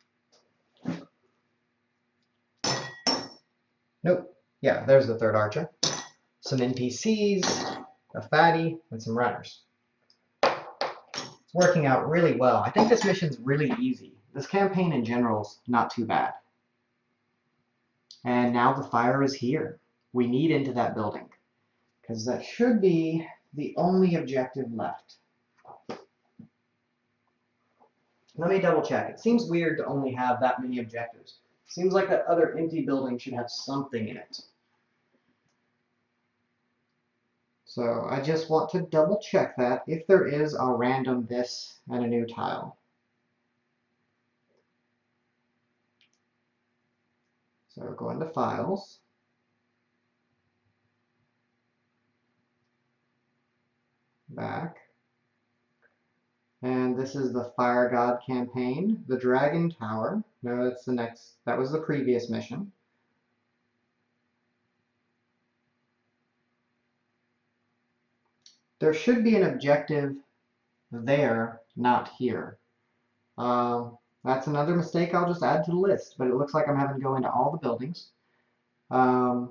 Nope. Yeah, there's the third archer. Some N P Cs, a fatty, and some runners. It's working out really well. I think this mission's really easy. This campaign in general is not too bad. And now the fire is here. We need into that building, because that should be the only objective left. Let me double check. It seems weird to only have that many objectives. Seems like that other empty building should have something in it. So I just want to double check that. If there is, I'll random this and a new tile. So go into Files. Back. And this is the Fire God campaign. The Dragon Tower. No, that's the next. That was the previous mission. There should be an objective there, not here. Um, that's another mistake I'll just add to the list, but it looks like I'm having to go into all the buildings. Um,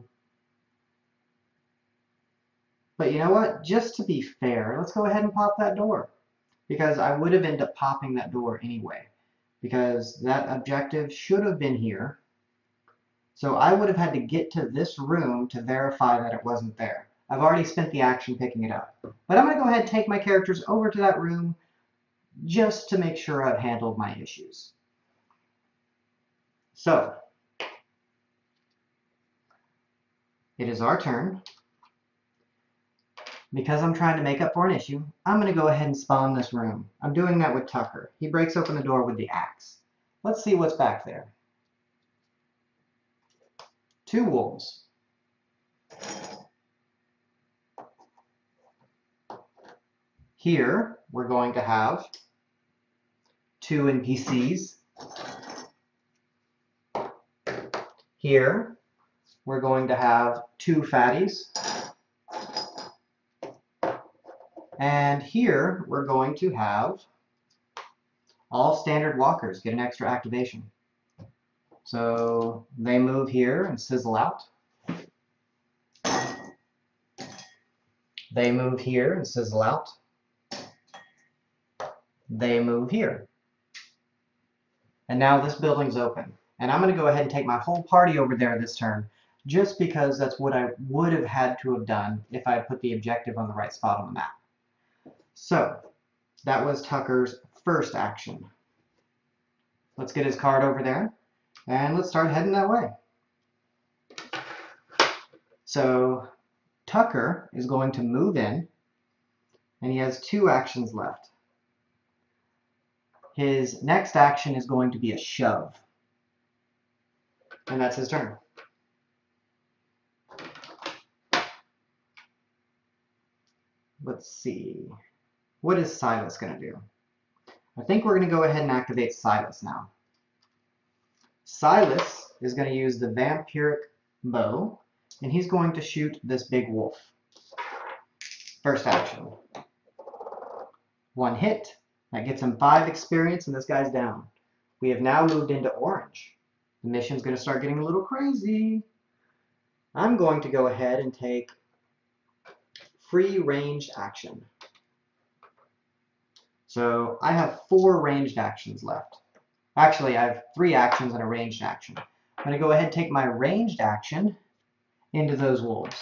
but you know what? Just to be fair, let's go ahead and pop that door. Because I would have ended up popping that door anyway. Because that objective should have been here. So I would have had to get to this room to verify that it wasn't there. I've already spent the action picking it up. But I'm going to go ahead and take my characters over to that room just to make sure I've handled my issues. So, it is our turn. Because I'm trying to make up for an issue, I'm going to go ahead and spawn this room. I'm doing that with Tucker. He breaks open the door with the axe. Let's see what's back there. Two wolves. Here, we're going to have two N P Cs. Here, we're going to have two fatties. And here, we're going to have all standard walkers get an extra activation. So they move here and sizzle out. They move here and sizzle out. They move here. And now this building's open. And I'm going to go ahead and take my whole party over there this turn, just because that's what I would have had to have done if I had put the objective on the right spot on the map. So, that was Tucker's first action. Let's get his card over there, and let's start heading that way. So, Tucker is going to move in, and he has two actions left. His next action is going to be a shove. And that's his turn. Let's see. What is Silas going to do? I think we're going to go ahead and activate Silas now. Silas is going to use the vampiric bow, and he's going to shoot this big wolf. First action. One hit. That gets him five experience, and this guy's down. We have now moved into orange. The mission's going to start getting a little crazy. I'm going to go ahead and take free ranged action. So I have four ranged actions left. Actually, I have three actions and a ranged action. I'm going to go ahead and take my ranged action into those wolves.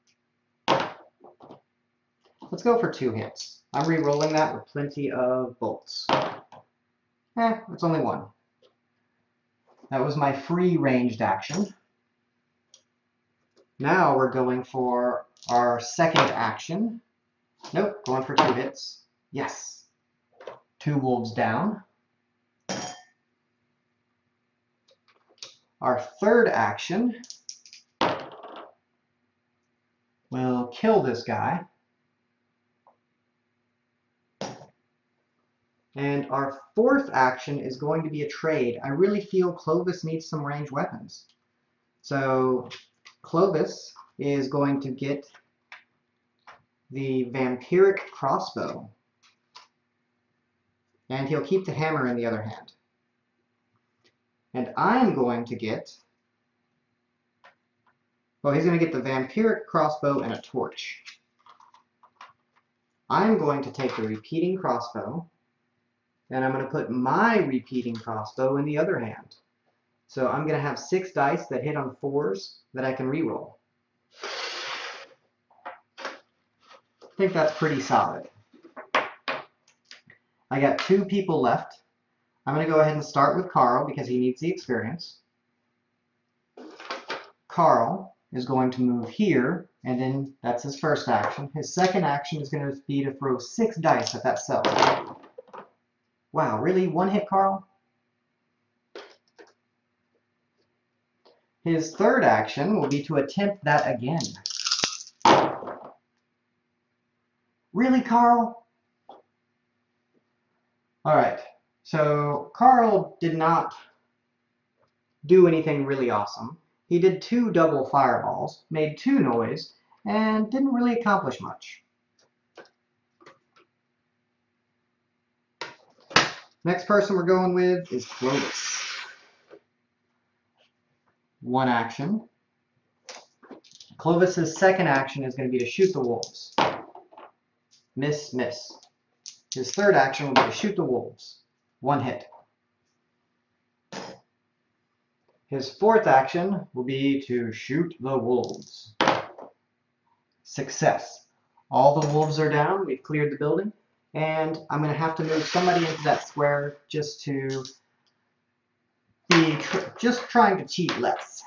Let's go for two hits. I'm re-rolling that with plenty of bolts. Eh, it's only one. That was my free ranged action. Now we're going for our second action. Nope, going for two hits. Yes. Two wolves down. Our third action will kill this guy. And our fourth action is going to be a trade. I really feel Clovis needs some ranged weapons. So Clovis is going to get the vampiric crossbow. And he'll keep the hammer in the other hand. And I'm going to get, well, he's going to get the vampiric crossbow and a torch. I'm going to take the repeating crossbow, and I'm going to put my repeating crossbow in the other hand. So I'm going to have six dice that hit on fours that I can reroll. I think that's pretty solid. I got two people left. I'm going to go ahead and start with Karl because he needs the experience. Karl is going to move here, and then that's his first action. His second action is going to be to throw six dice at that cell. Wow, really? One hit, Karl? His third action will be to attempt that again. Really, Karl? Alright, so Karl did not do anything really awesome. He did two double fireballs, made two noise, and didn't really accomplish much. Next person we're going with is Clovis. One action. Clovis's second action is going to be to shoot the wolves. Miss, miss. His third action will be to shoot the wolves. One hit. His fourth action will be to shoot the wolves. Success. All the wolves are down. We've cleared the building. And I'm going to have to move somebody into that square just to be tr just trying to cheat less.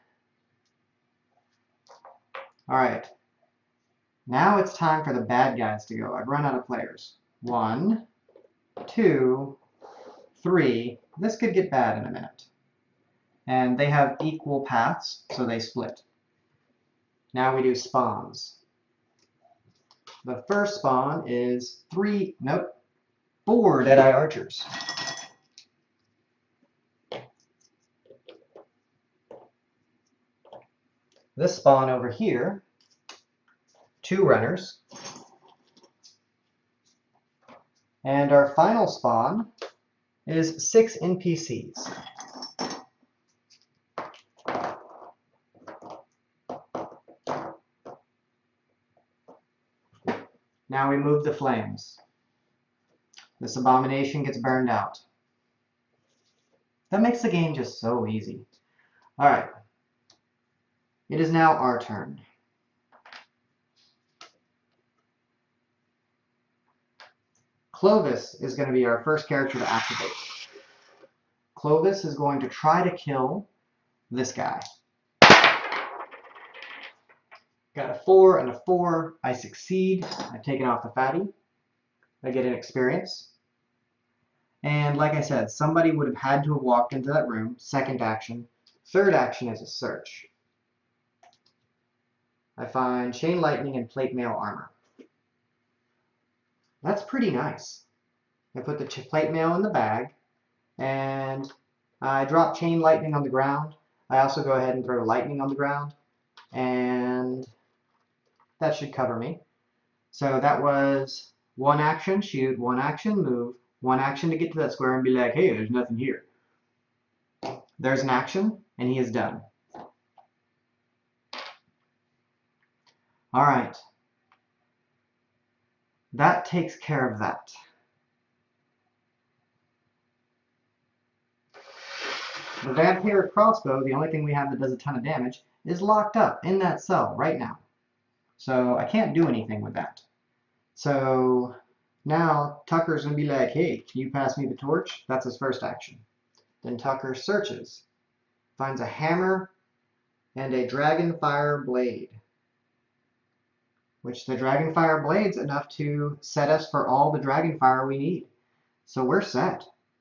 Alright. Now it's time for the bad guys to go. I've run out of players. One, two, three. This could get bad in a minute. And they have equal paths, so they split. Now we do spawns. The first spawn is three, nope, four Deadeye Archers. This spawn over here, two runners. And our final spawn is six N P Cs. Now we move the flames. This abomination gets burned out. That makes the game just so easy. Alright. It is now our turn. Clovis is going to be our first character to activate. Clovis is going to try to kill this guy. Got a four and a four. I succeed. I've taken off the fatty. I get an experience. And like I said, somebody would have had to have walked into that room. Second action. Third action is a search. I find chain lightning and plate mail armor. That's pretty nice. I put the plate mail in the bag, and I drop chain lightning on the ground. I also go ahead and throw lightning on the ground, and that should cover me. So that was one action, shoot, one action, move, one action to get to that square and be like, hey, there's nothing here. There's an action, and he is done. All right. That takes care of that. The vampiric crossbow, the only thing we have that does a ton of damage, is locked up in that cell right now. So I can't do anything with that. So now Tucker's going to be like, hey, can you pass me the torch? That's his first action. Then Tucker searches, finds a hammer and a dragonfire blade, which the dragonfire blade's enough to set us for all the dragonfire we need. So we're set.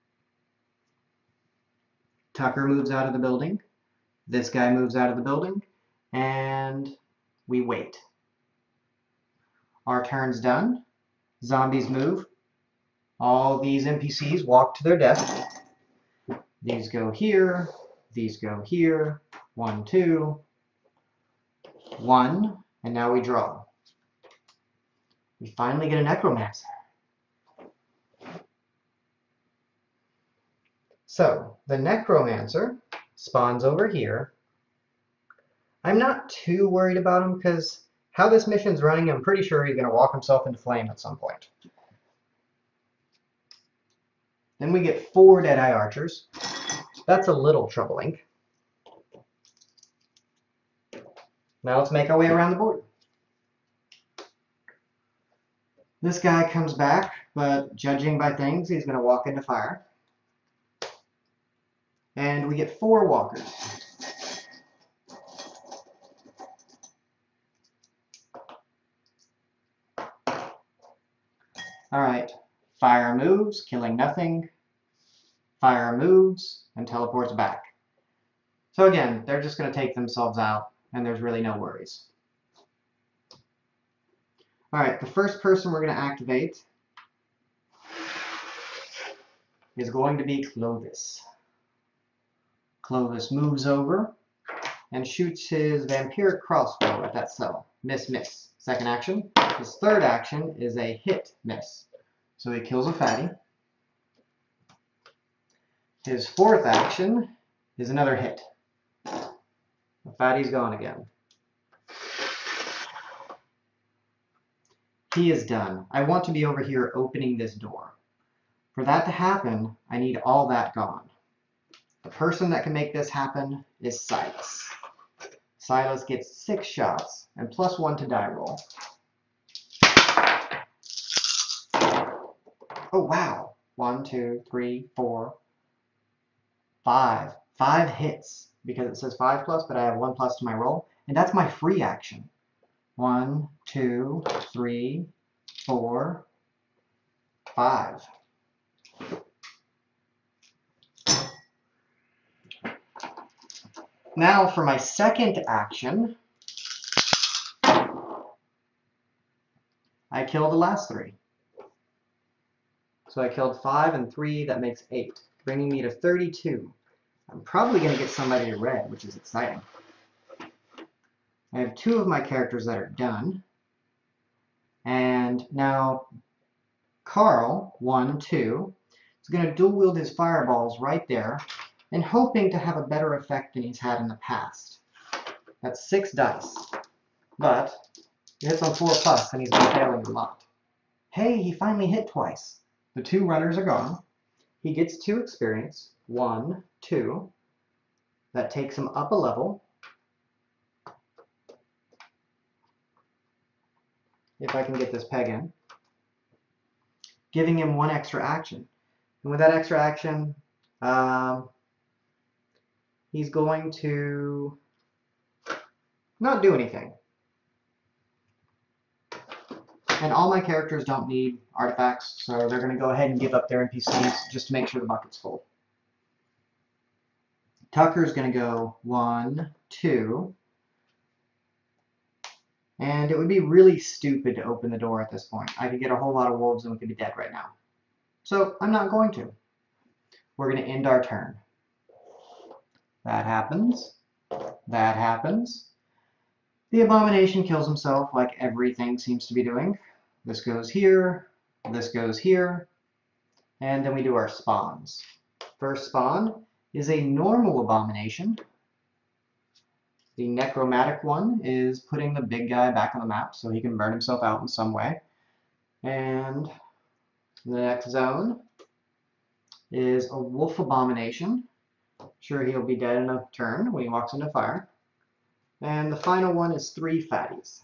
Tucker moves out of the building. This guy moves out of the building. And we wait. Our turn's done. Zombies move. All these N P Cs walk to their death. These go here. These go here. One, two. One. And now we draw. We finally get a necromancer. So the necromancer spawns over here. I'm not too worried about him because how this mission's running, I'm pretty sure he's going to walk himself into flame at some point. Then we get four Deadeye Archers. That's a little troubling. Now let's make our way around the board. This guy comes back, but judging by things, he's going to walk into fire. And we get four walkers. Alright, fire moves, killing nothing. Fire moves and teleports back. So again, they're just going to take themselves out, and there's really no worries. Alright, the first person we're going to activate is going to be Clovis. Clovis moves over and shoots his vampiric crossbow at that cell. Miss, miss. Second action. His third action is a hit, miss. So he kills a fatty. His fourth action is another hit. The fatty's gone again. He is done. I want to be over here opening this door. For that to happen, I need all that gone. The person that can make this happen is Silas. Silas gets six shots and plus one to die roll. Oh, wow. One, two, three, four, five. Five hits because it says five plus, but I have one plus to my roll. And that's my free action. One, two, three, four, five. Now for my second action, I kill the last three. So I killed five and three, that makes eight, bringing me to thirty-two. I'm probably going to get somebody to red, which is exciting. I have two of my characters that are done. And now Karl, one, two, is going to dual wield his fireballs right there and hoping to have a better effect than he's had in the past. That's six dice. But he hits on four plus and he's been failing a lot. Hey, he finally hit twice. The two runners are gone. He gets two experience. One, two. That takes him up a level. If I can get this peg in. Giving him one extra action. And with that extra action, um, he's going to not do anything. And all my characters don't need artifacts, so they're going to go ahead and give up their N P Cs just to make sure the bucket's full. Tucker's going to go one, two. And it would be really stupid to open the door at this point. I could get a whole lot of wolves and we could be dead right now. So I'm not going to. We're going to end our turn. That happens. That happens. The abomination kills himself like everything seems to be doing. This goes here. This goes here. And then we do our spawns. First spawn is a normal abomination. The necromantic one is putting the big guy back on the map so he can burn himself out in some way. And the next zone is a wolf abomination. Sure, he'll be dead in a turn when he walks into fire. And the final one is three fatties.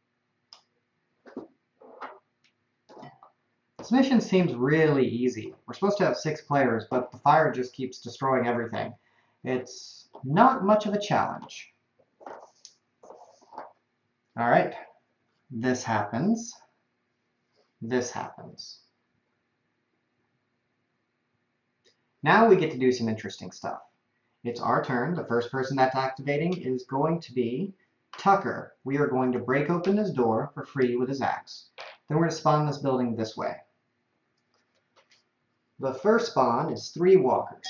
This mission seems really easy. We're supposed to have six players, but the fire just keeps destroying everything. It's not much of a challenge. All right, this happens. This happens. Now we get to do some interesting stuff. It's our turn. The first person that's activating is going to be Tucker. We are going to break open this door for free with his axe. Then we're going to spawn this building this way. The first spawn is three walkers.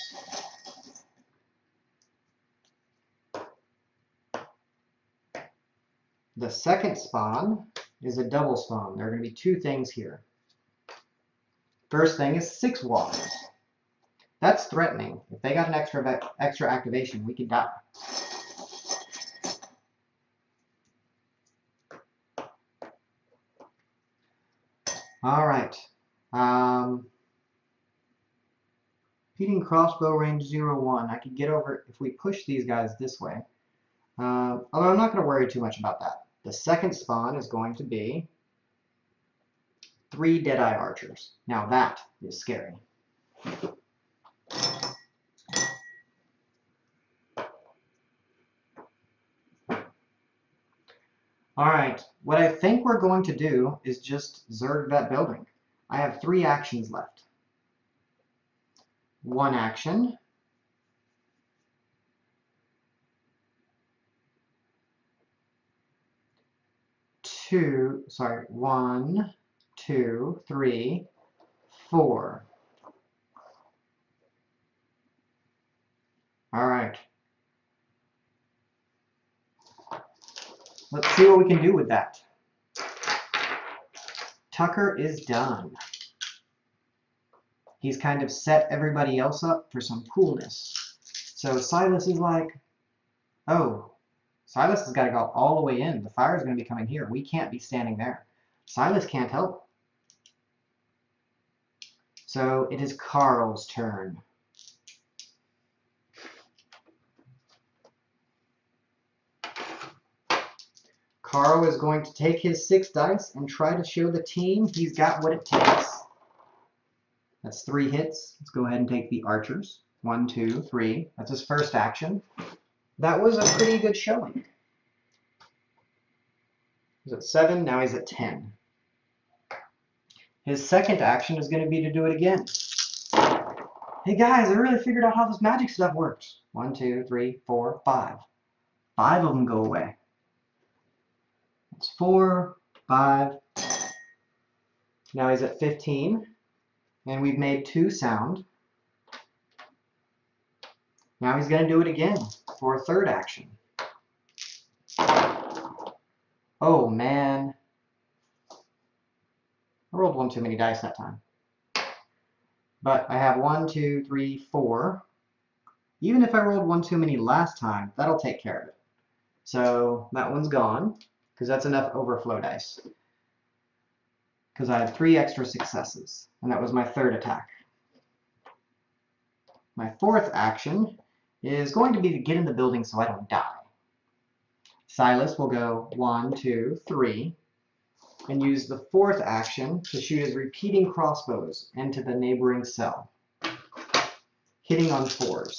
The second spawn is a double spawn. There are going to be two things here. First thing is six walkers. That's threatening. If they got an extra extra activation, we could die. All right. Um, Repeating crossbow range zero one. I could get over if we push these guys this way. Uh, although I'm not going to worry too much about that. The second spawn is going to be three Deadeye archers. Now that is scary. Alright, what I think we're going to do is just Zerg that building. I have three actions left. One action. Two, sorry, one, two, three, four. Alright. Let's see what we can do with that. Tucker is done. He's kind of set everybody else up for some coolness. So Silas is like, oh, Silas has got to go all the way in. The fire is going to be coming here. We can't be standing there. Silas can't help. So it is Karl's turn. Karl is going to take his six dice and try to show the team he's got what it takes. That's three hits. Let's go ahead and take the archers. One, two, three. That's his first action. That was a pretty good showing. He's at seven, now he's at ten. His second action is going to be to do it again. Hey guys, I really figured out how this magic stuff works. One, two, three, four, five. Five of them go away. That's four, five. Now he's at fifteen. And we've made two sound. Now he's going to do it again for a third action. Oh man. I rolled one too many dice that time. But I have one, two, three, four. Even if I rolled one too many last time, that'll take care of it. So that one's gone, because that's enough overflow dice. Because I have three extra successes, and that was my third attack. My fourth action is going to be to get in the building so I don't die. Silas will go one, two, three, and use the fourth action to shoot his repeating crossbows into the neighboring cell, hitting on fours.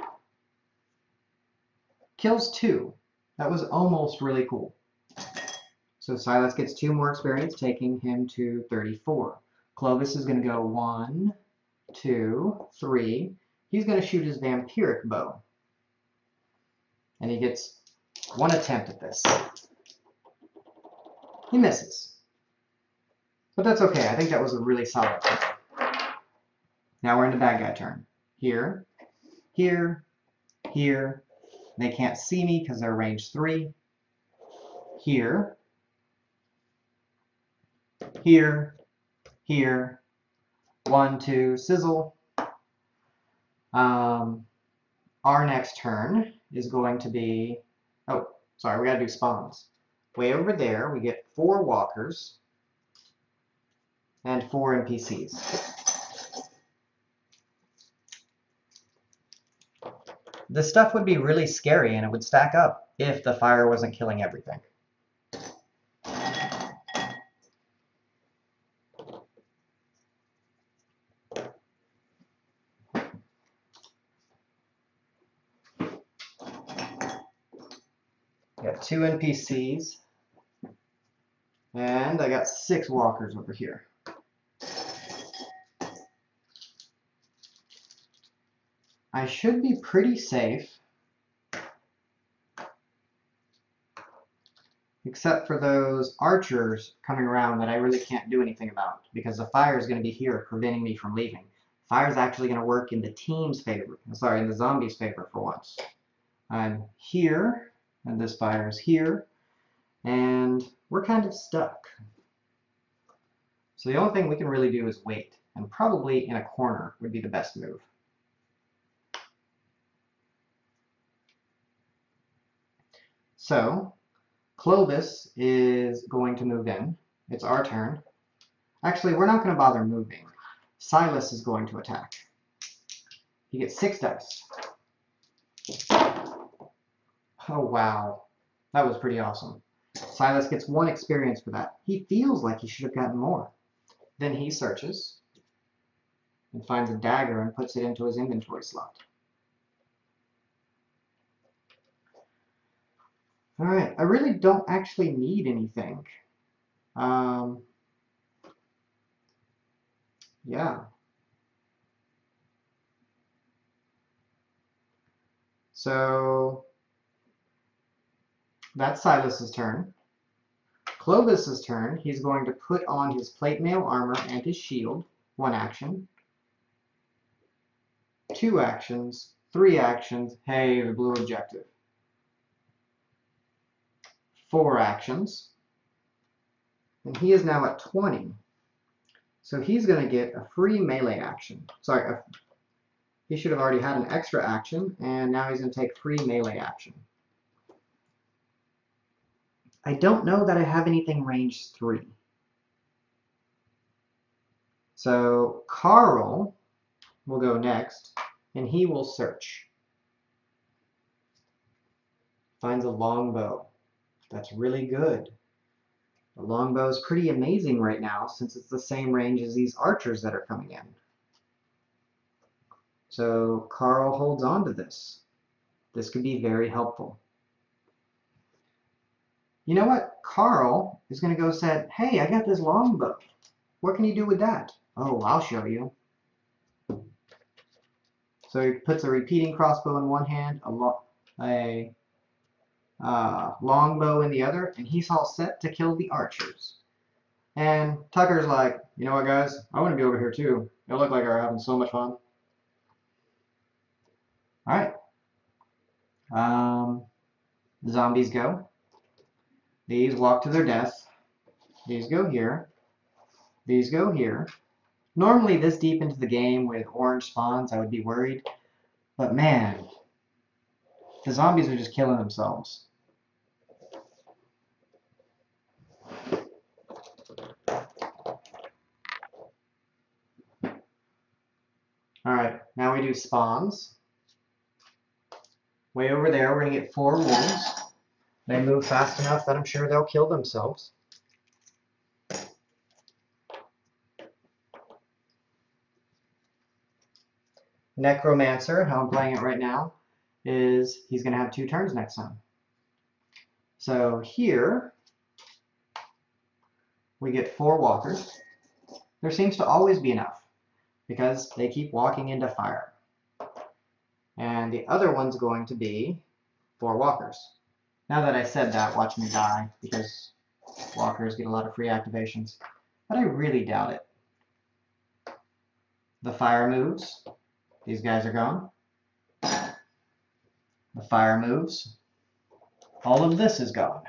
Kills two. That was almost really cool. So Silas gets two more experience, taking him to thirty-four. Clovis is going to go one, two, three. He's going to shoot his vampiric bow. And he gets one attempt at this. He misses. But that's okay. I think that was a really solid turn. Now we're in the bad guy turn. Here, here, here. They can't see me because they're range three. Here, here, here. One, two, sizzle. Um, our next turn is going to be, oh, sorry, we got to do spawns. Way over there, we get four walkers and four N P Cs. This stuff would be really scary and it would stack up if the fire wasn't killing everything. Got two N P Cs, and I got six walkers over here. I should be pretty safe, except for those archers coming around that I really can't do anything about, because the fire is going to be here preventing me from leaving. Fire is actually going to work in the team's favor, sorry, in the zombies' favor for once. I'm here. And this fire is here, and we're kind of stuck. So the only thing we can really do is wait, and probably in a corner would be the best move. So Clovis is going to move in. It's our turn. Actually, we're not going to bother moving. Silas is going to attack. He gets six dice. Oh, wow. That was pretty awesome. Silas gets one experience for that. He feels like he should have gotten more. Then he searches and finds a dagger and puts it into his inventory slot. Alright, I really don't actually need anything. Um, yeah. So that's Silas's turn. Clovis's turn. He's going to put on his plate mail armor and his shield. One action. Two actions. Three actions. Hey, the blue objective. Four actions. And he is now at twenty. So he's going to get a free melee action. Sorry, a, he should have already had an extra action, and now he's going to take free melee action. I don't know that I have anything range three. So Karl will go next, and he will search. Finds a longbow. That's really good. The longbow is pretty amazing right now since it's the same range as these archers that are coming in. So Karl holds on to this. This could be very helpful. You know what? Karl is going to go say, hey, I got this longbow. What can you do with that? Oh, I'll show you. So he puts a repeating crossbow in one hand, a, lo a uh, longbow in the other, and he's all set to kill the archers. And Tucker's like, you know what, guys? I want to be over here too. They look like they're having so much fun. All right. Um, the zombies go. These walk to their death. These go here. These go here. Normally this deep into the game with orange spawns, I would be worried. But man, the zombies are just killing themselves. Alright, now we do spawns. Way over there, we're going to get four wolves. They move fast enough that I'm sure they'll kill themselves. Necromancer, how I'm playing it right now, is he's going to have two turns next time. So here, we get four walkers. There seems to always be enough, because they keep walking into fire. And the other one's going to be four walkers. Now that I said that, watch me die, because walkers get a lot of free activations. But I really doubt it. The fire moves. These guys are gone. The fire moves. All of this is gone.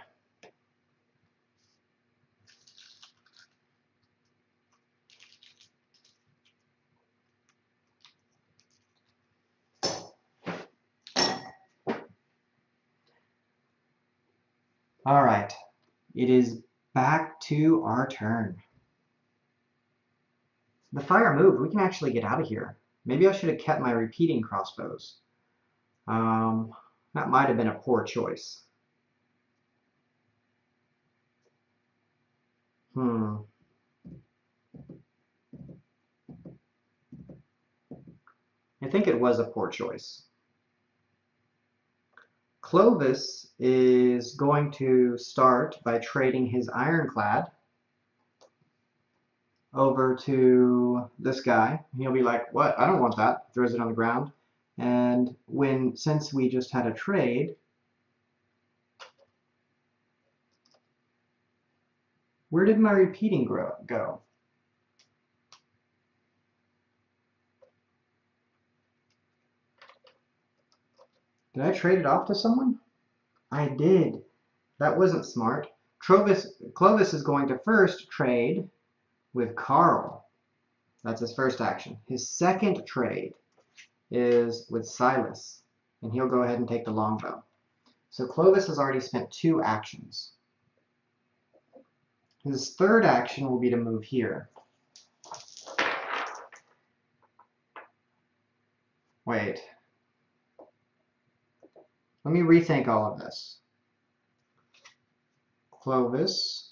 All right, it is back to our turn. The fire moved. We can actually get out of here. Maybe I should have kept my repeating crossbows. Um, that might have been a poor choice. Hmm. I think it was a poor choice. Clovis is going to start by trading his ironclad over to this guy. He'll be like, what? I don't want that. Throws it on the ground. And when, since we just had a trade, where did my repeating go? Did I trade it off to someone? I did. That wasn't smart. Clovis, Clovis is going to first trade with Karl. That's his first action. His second trade is with Silas, and he'll go ahead and take the longbow. So Clovis has already spent two actions. His third action will be to move here. Wait. Let me rethink all of this. Clovis.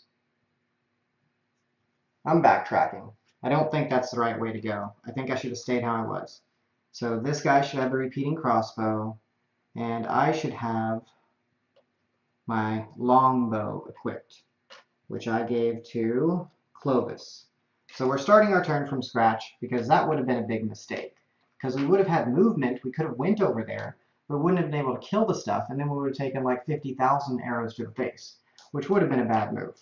I'm backtracking. I don't think that's the right way to go. I think I should have stayed how I was. So this guy should have the repeating crossbow, and I should have my longbow equipped, which I gave to Clovis. So we're starting our turn from scratch because that would have been a big mistake. Because we would have had movement, we could have went over there, but wouldn't have been able to kill the stuff, and then we would have taken like fifty thousand arrows to the face, which would have been a bad move.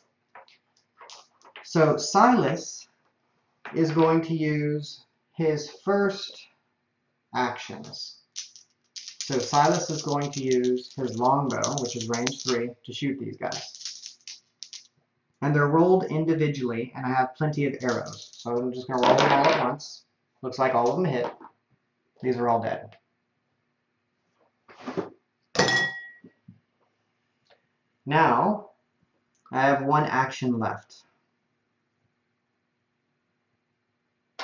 So Silas is going to use his first actions. So Silas is going to use his longbow, which is range three, to shoot these guys. And they're rolled individually, and I have plenty of arrows. So I'm just going to roll them all at once. Looks like all of them hit. These are all dead. Now, I have one action left.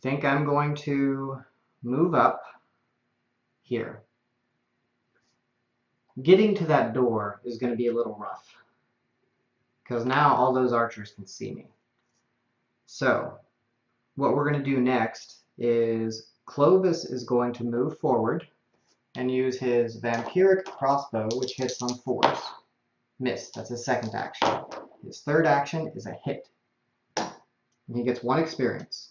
think I'm going to move up here. Getting to that door is going to be a little rough, because now all those archers can see me. So what we're going to do next is Clovis is going to move forward and use his vampiric crossbow, which hits on fours. Miss, that's his second action. His third action is a hit, and he gets one experience.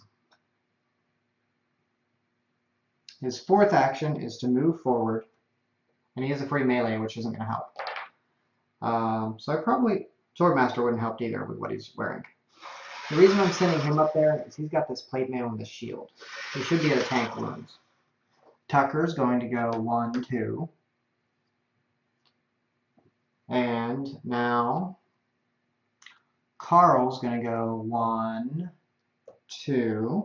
His fourth action is to move forward, and he has a free melee, which isn't going to help. Um, so I probably, Swordmaster wouldn't help either with what he's wearing. The reason I'm sending him up there is he's got this plate mail and this shield. He should be able to tank wounds. Tucker's going to go one, two. And now Karl's going to go one, two.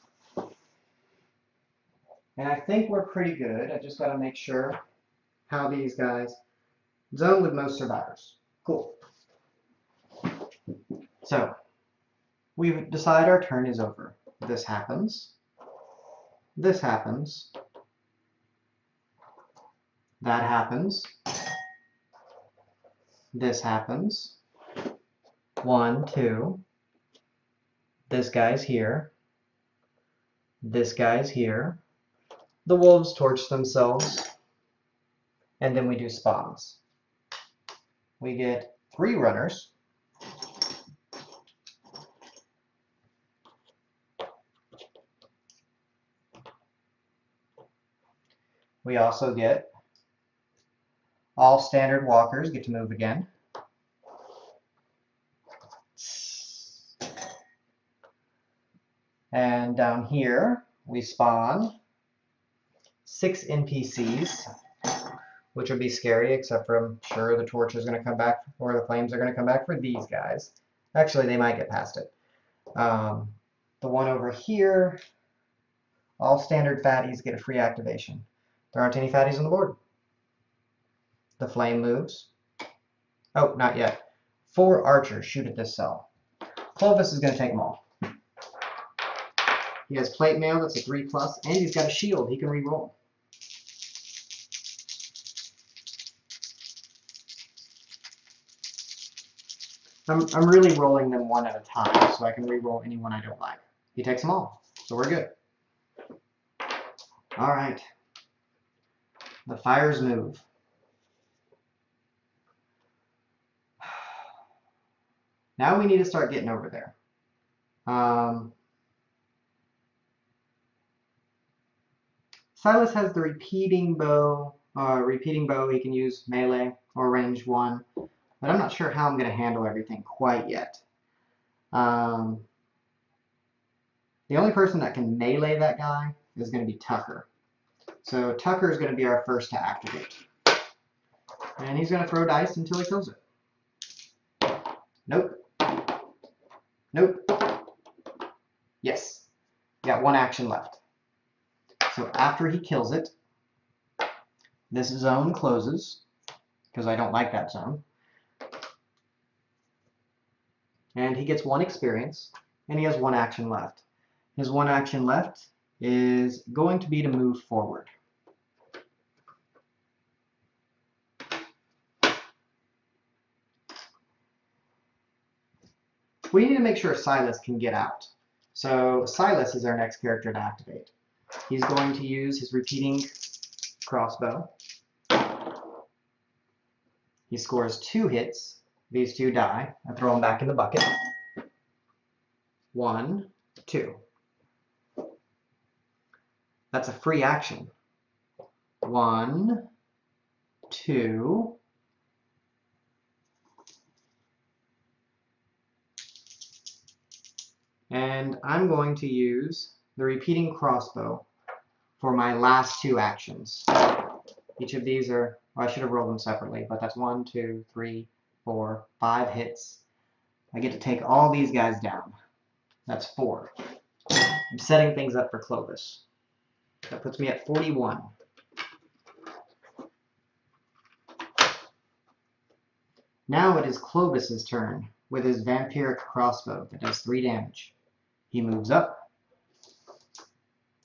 And I think we're pretty good. I just got to make sure how these guys zone with most survivors. Cool. So we've decided our turn is over. This happens. This happens. That happens. This happens. One, two. This guy's here. This guy's here. The wolves torch themselves. And then we do spawns. We get three runners. We also get all standard walkers get to move again. And down here, we spawn six N P Cs, which would be scary, except for I'm sure the torch is going to come back, or the flames are going to come back for these guys. Actually, they might get past it. Um, the one over here, all standard fatties get a free activation. There aren't any fatties on the board. The flame moves. Oh, not yet. Four archers shoot at this cell. Clovis is going to take them all. He has plate mail, that's a three plus, and he's got a shield. He can re-roll. I'm, I'm really rolling them one at a time, so I can re-roll any one I don't like. He takes them all, so we're good. All right. The fires move. Now we need to start getting over there. Um, Silas has the repeating bow. Uh, repeating bow, he can use melee or range one. But I'm not sure how I'm going to handle everything quite yet. Um, the only person that can melee that guy is going to be Tucker. So Tucker is going to be our first to activate. And he's going to throw dice until he kills it. Nope. Nope. Yes. Got one action left. So after he kills it, this zone closes, because I don't like that zone. And he gets one experience, and he has one action left. His one action left is going to be to move forward. We need to make sure Silas can get out. So Silas is our next character to activate. He's going to use his repeating crossbow. He scores two hits. These two die. I throw them back in the bucket. One, two. That's a free action. One, two. And I'm going to use the repeating crossbow for my last two actions. Each of these are, well, I should have rolled them separately, but that's one, two, three, four, five hits. I get to take all these guys down. That's four. I'm setting things up for Clovis. That puts me at forty-one. Now it is Clovis's turn with his vampiric crossbow that does three damage. He moves up.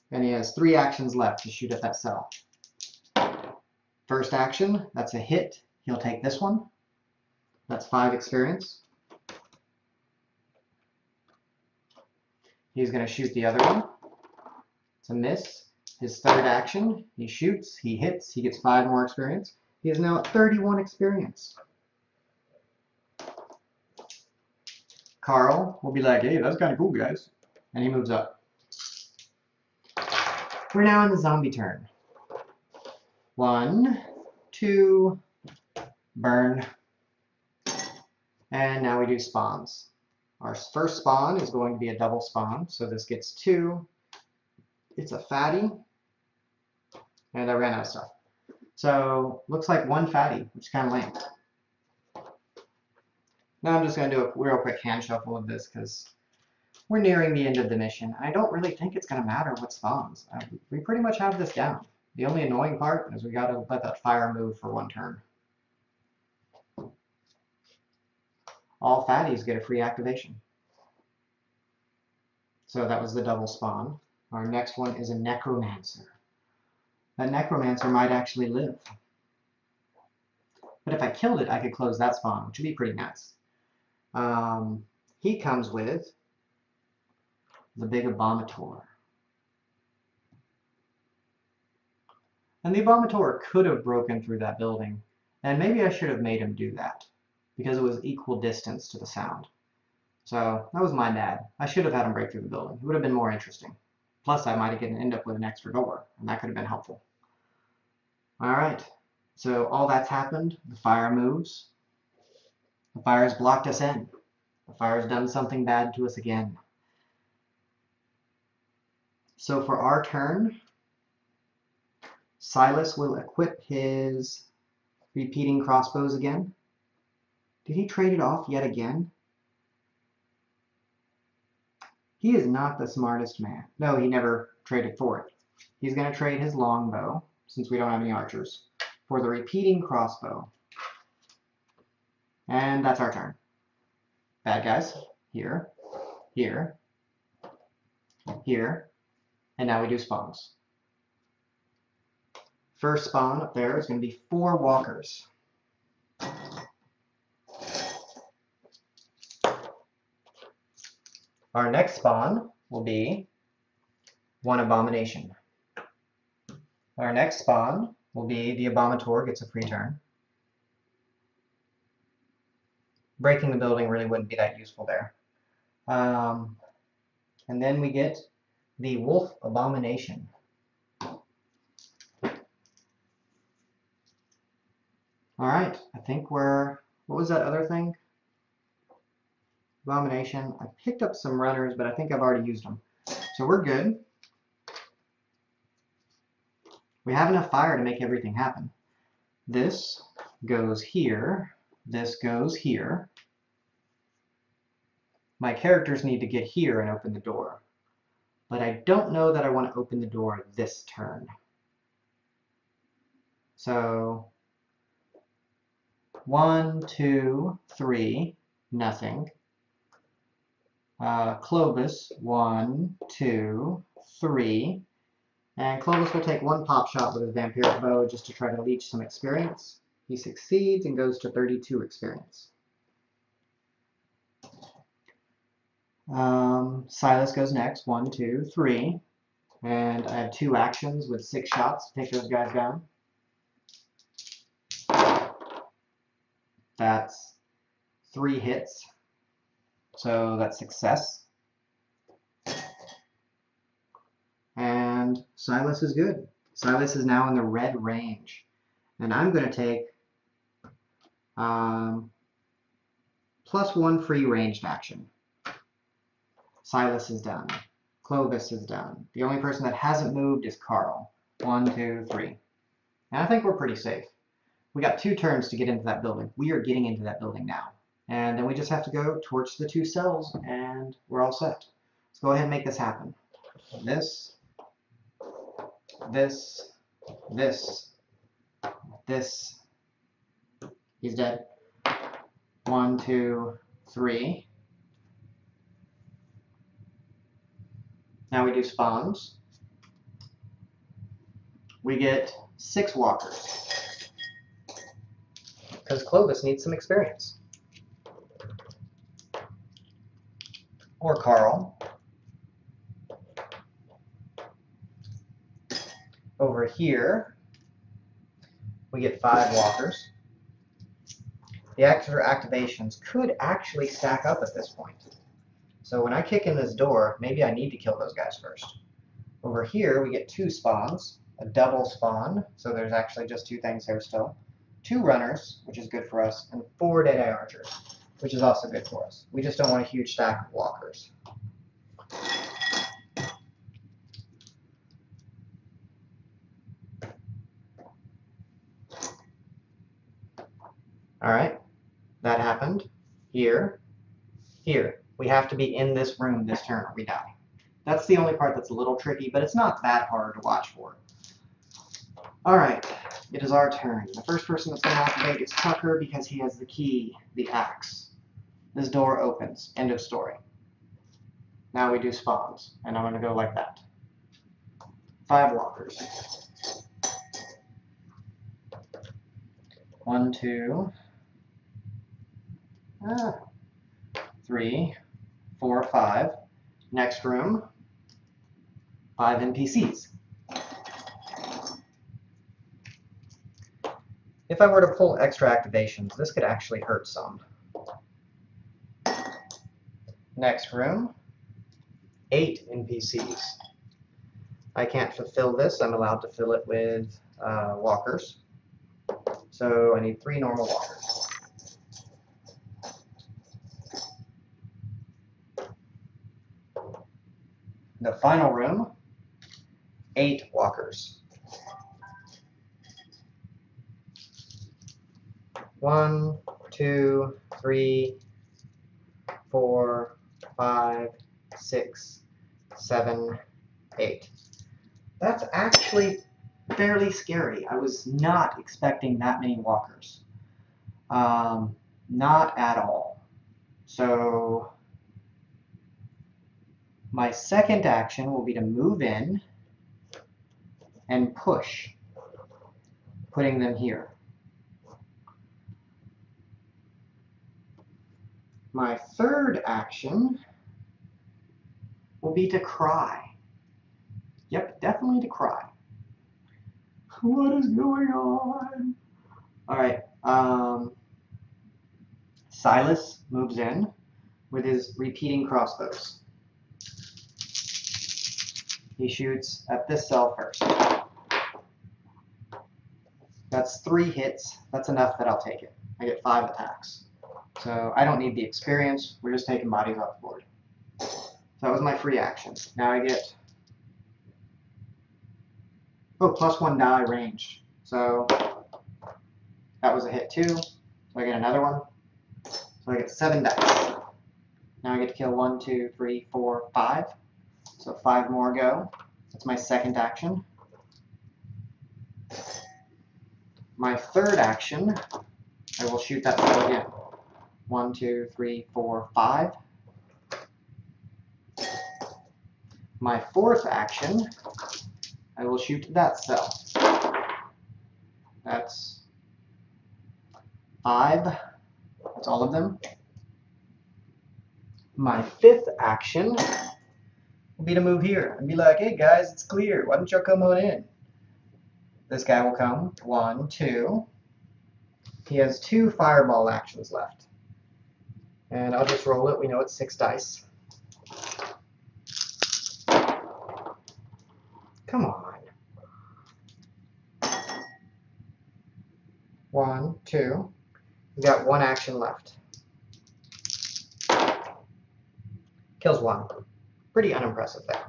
And he has three actions left to shoot at that cell. First action, that's a hit. He'll take this one. That's five experience. He's going to shoot the other one. It's a miss. His third action, he shoots, he hits, he gets five more experience. He is now at thirty-one experience. Karl will be like, hey, that's kind of cool, guys. And he moves up. We're now in the zombie turn. One, two, burn. And now we do spawns. Our first spawn is going to be a double spawn, so this gets two. It's a fatty. And I ran out of stuff. So, looks like one fatty, which is kind of lame. Now I'm just going to do a real quick hand shuffle of this because we're nearing the end of the mission. I don't really think it's going to matter what spawns. Uh, we pretty much have this down. The only annoying part is we got to let that fire move for one turn. All fatties get a free activation. So that was the double spawn. Our next one is a necromancer. That necromancer might actually live. But if I killed it, I could close that spawn, which would be pretty nice. Um, he comes with the big abominator. And the abominator could have broken through that building. And maybe I should have made him do that, because it was equal distance to the sound. So that was my bad. I should have had him break through the building. It would have been more interesting. Plus, I might have end up with an extra door, and that could have been helpful. All right, so all that's happened. The fire moves. The fire has blocked us in. The fire has done something bad to us again. So for our turn, Silas will equip his repeating crossbows again. Did he trade it off yet again? He is not the smartest man. No, he never traded for it. He's going to trade his longbow, since we don't have any archers, for the repeating crossbow. And that's our turn. Bad guys. Here, here, here, and now we do spawns. First spawn up there is going to be four walkers. Our next spawn will be one abomination. Our next spawn will be the abominator gets a free turn. Breaking the building really wouldn't be that useful there. Um, and then we get the wolf abomination. All right, I think we're, what was that other thing? Abomination. I picked up some runners, but I think I've already used them. So we're good. We have enough fire to make everything happen. This goes here. This goes here. My characters need to get here and open the door. But I don't know that I want to open the door this turn. So, one, two, three, nothing. Uh, Clovis, one, two, three. And Clovis will take one pop shot with his vampiric bow just to try to leech some experience. He succeeds and goes to thirty-two experience. Um, Silas goes next, one, two, three. And I have two actions with six shots to take those guys down. That's three hits. So that's success. And Silas is good. Silas is now in the red range. And I'm going to take um, plus one free ranged action. Silas is done. Clovis is done. The only person that hasn't moved is Karl. One, two, three. And I think we're pretty safe. We got two turns to get into that building. We are getting into that building now. And then we just have to go torch the two cells and we're all set. Let's go ahead and make this happen. This, this, this, this. He's dead. One, two, three. Now we do spawns. we get six walkers. Because Clovis needs some experience. Or Karl. Over here, we get five walkers. The extra activations could actually stack up at this point. So when I kick in this door, maybe I need to kill those guys first. Over here, we get two spawns, a double spawn, so there's actually just two things there still. Two runners, which is good for us, and four Deadeye Archers, which is also good for us. We just don't want a huge stack of walkers. Alright, that happened. Here, here. We have to be in this room this turn or we die. That's the only part that's a little tricky, but it's not that hard to watch for. Alright, it is our turn. The first person that's going to activate is Tucker because he has the key, the axe. This door opens. End of story. Now we do spawns, and I'm going to go like that. Five walkers. One, two, ah, three, four, five. Next room, five N P Cs. If I were to pull extra activations, this could actually hurt some. Next room, eight N P Cs. I can't fulfill this. I'm allowed to fill it with uh, walkers. So I need three normal walkers. The final room, eight walkers. One, two, three, four, five, six, seven, eight. That's actually fairly scary. I was not expecting that many walkers. Um, not at all. So my second action will be to move in and push, putting them here. My third action will be to cry. Yep, definitely to cry. What is going on? Alright, um, Silas moves in with his repeating crossbows. He shoots at this cell first. That's three hits. That's enough that I'll take it. I get five attacks. So I don't need the experience. We're just taking bodies off the board. So that was my free action. Now I get, oh, plus one die ranged. So that was a hit too. So I get another one. So I get seven dice. Now I get to kill one, two, three, four, five. So five more go. That's my second action. My third action, I will shoot that cell again. One, two, three, four, five. My fourth action, I will shoot that cell. That's five. That's all of them. My fifth action will be to move here and be like, hey guys, it's clear. Why don't y'all come on in? This guy will come. One, two. He has two fireball actions left. And I'll just roll it. We know it's six dice. Come on. One, two. We got one action left. Kills one. Pretty unimpressive there.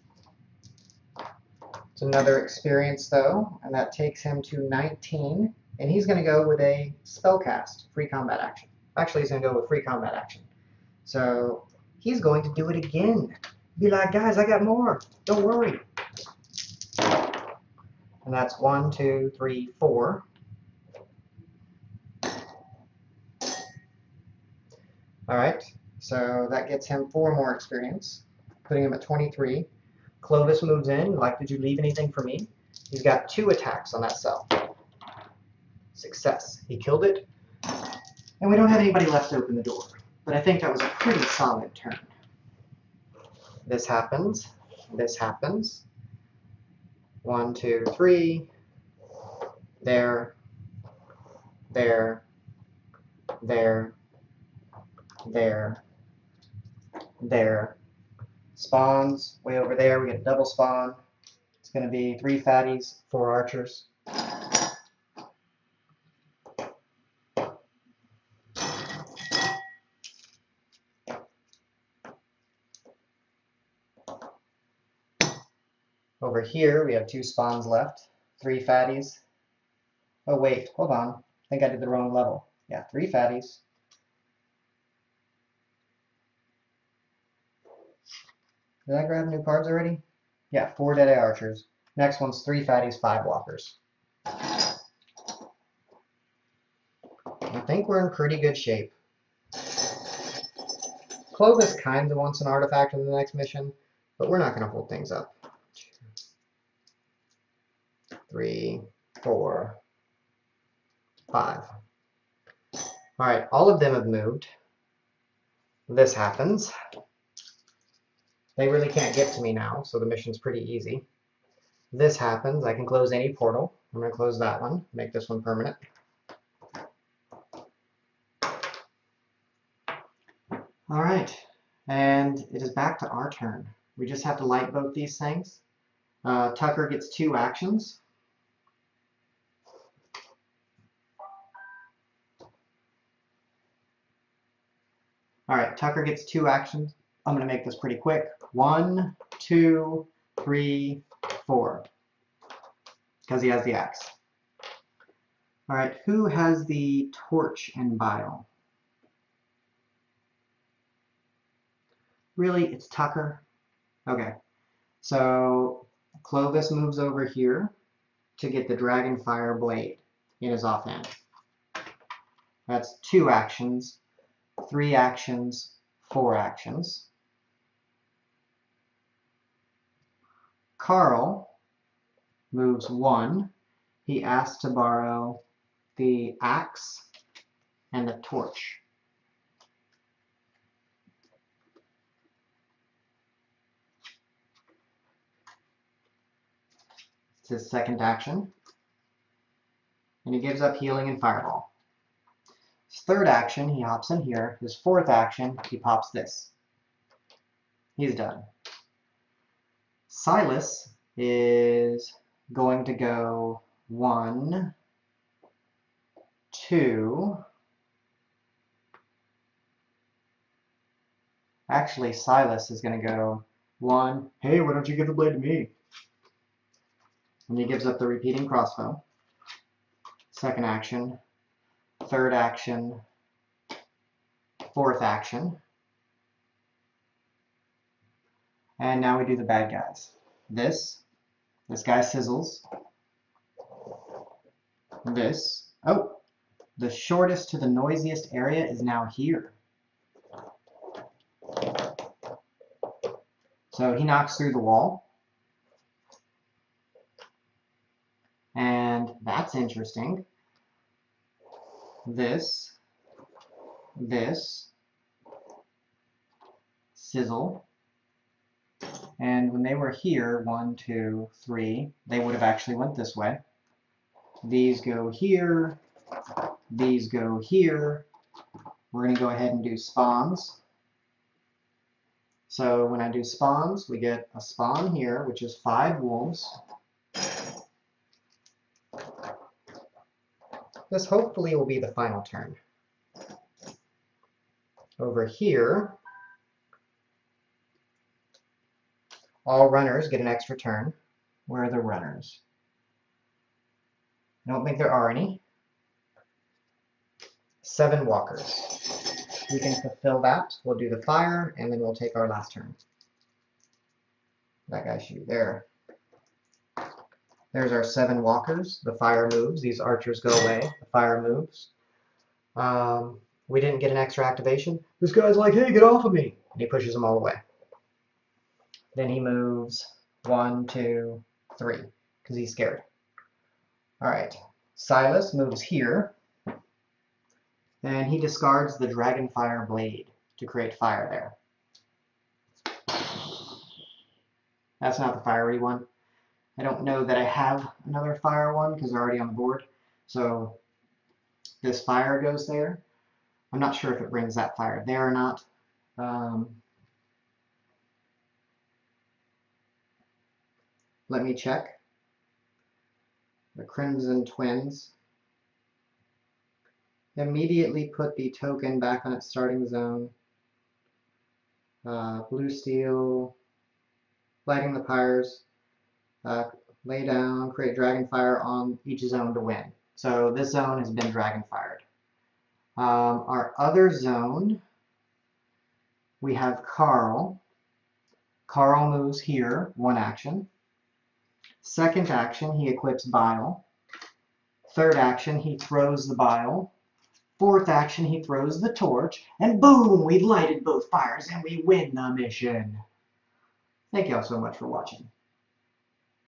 It's another experience though, and that takes him to nineteen. And he's going to go with a spellcast, free combat action. Actually, he's going to go with free combat action. So he's going to do it again. Be like, guys, I got more. Don't worry. And that's one, two, three, four. All right. So that gets him four more experience, putting him at twenty-three. Clovis moves in. Like, did you leave anything for me? He's got two attacks on that cell. Success. He killed it. And we don't have anybody left to open the door. But I think that was a pretty solid turn. This happens. This happens. One, two, three. There. There. There. There. There. Spawns way over there. We get a double spawn. It's going to be three fatties, four archers. Over here, we have two spawns left, three fatties. Oh wait, hold on. I think I did the wrong level. Yeah, three fatties. Did I grab new cards already? Yeah, four Dead Eye Archers. Next one's three fatties, five walkers. I think we're in pretty good shape. Clovis kind of wants an artifact in the next mission, but we're not going to hold things up. Three, four, five. All right, all of them have moved. This happens. They really can't get to me now, so the mission's pretty easy. This happens. I can close any portal. I'm going to close that one, make this one permanent. All right, and it is back to our turn. We just have to light both these things. Uh, Tucker gets two actions. All right, Tucker gets two actions. I'm going to make this pretty quick. One, two, three, four. Because he has the axe. All right, who has the torch and bile? Really, it's Tucker? Okay, so Clovis moves over here to get the Dragonfire Blade in his offhand. That's two actions, three actions, four actions. Karl moves one. He asks to borrow the axe and the torch. It's his second action. And he gives up healing and fireball. His third action, he hops in here. His fourth action, he pops this. He's done. Silas is going to go one, two. Actually, Silas is going to go one. Hey, why don't you give the blade to me? And he gives up the repeating crossbow. Second action, third action, fourth action. And now we do the bad guys. This, this guy sizzles. This, oh, the shortest to the noisiest area is now here. So he knocks through the wall. And that's interesting. This, this, sizzle. And when they were here, one, two, three, they would have actually went this way. These go here, these go here. We're going to go ahead and do spawns. So when I do spawns, we get a spawn here, which is five wolves. This hopefully will be the final turn. Over here, all runners get an extra turn. Where are the runners? I don't think there are any. Seven walkers. We can fulfill that. We'll do the fire, and then we'll take our last turn. That guy shoot there. There's our seven walkers. The fire moves. These archers go away. The fire moves. Um, we didn't get an extra activation. This guy's like, hey, get off of me. And he pushes them all away. Then he moves one, two, three. Because because he's scared. Alright, Silas moves here, and he discards the Dragonfire Blade to create fire there. That's not the fiery one. I don't know that I have another fire one because they're already on the board. So this fire goes there. I'm not sure if it brings that fire there or not. Um, let me check. The Crimson Twins immediately put the token back on its starting zone. Uh, blue steel, lighting the pyres, uh, lay down, create Dragonfire on each zone to win. So this zone has been Dragonfired. Um, our other zone, we have Karl. Karl moves here, one action. Second action, he equips Bile. Third action, he throws the Bile. Fourth action, he throws the torch. And boom, we've lighted both fires and we win the mission. Thank you all so much for watching.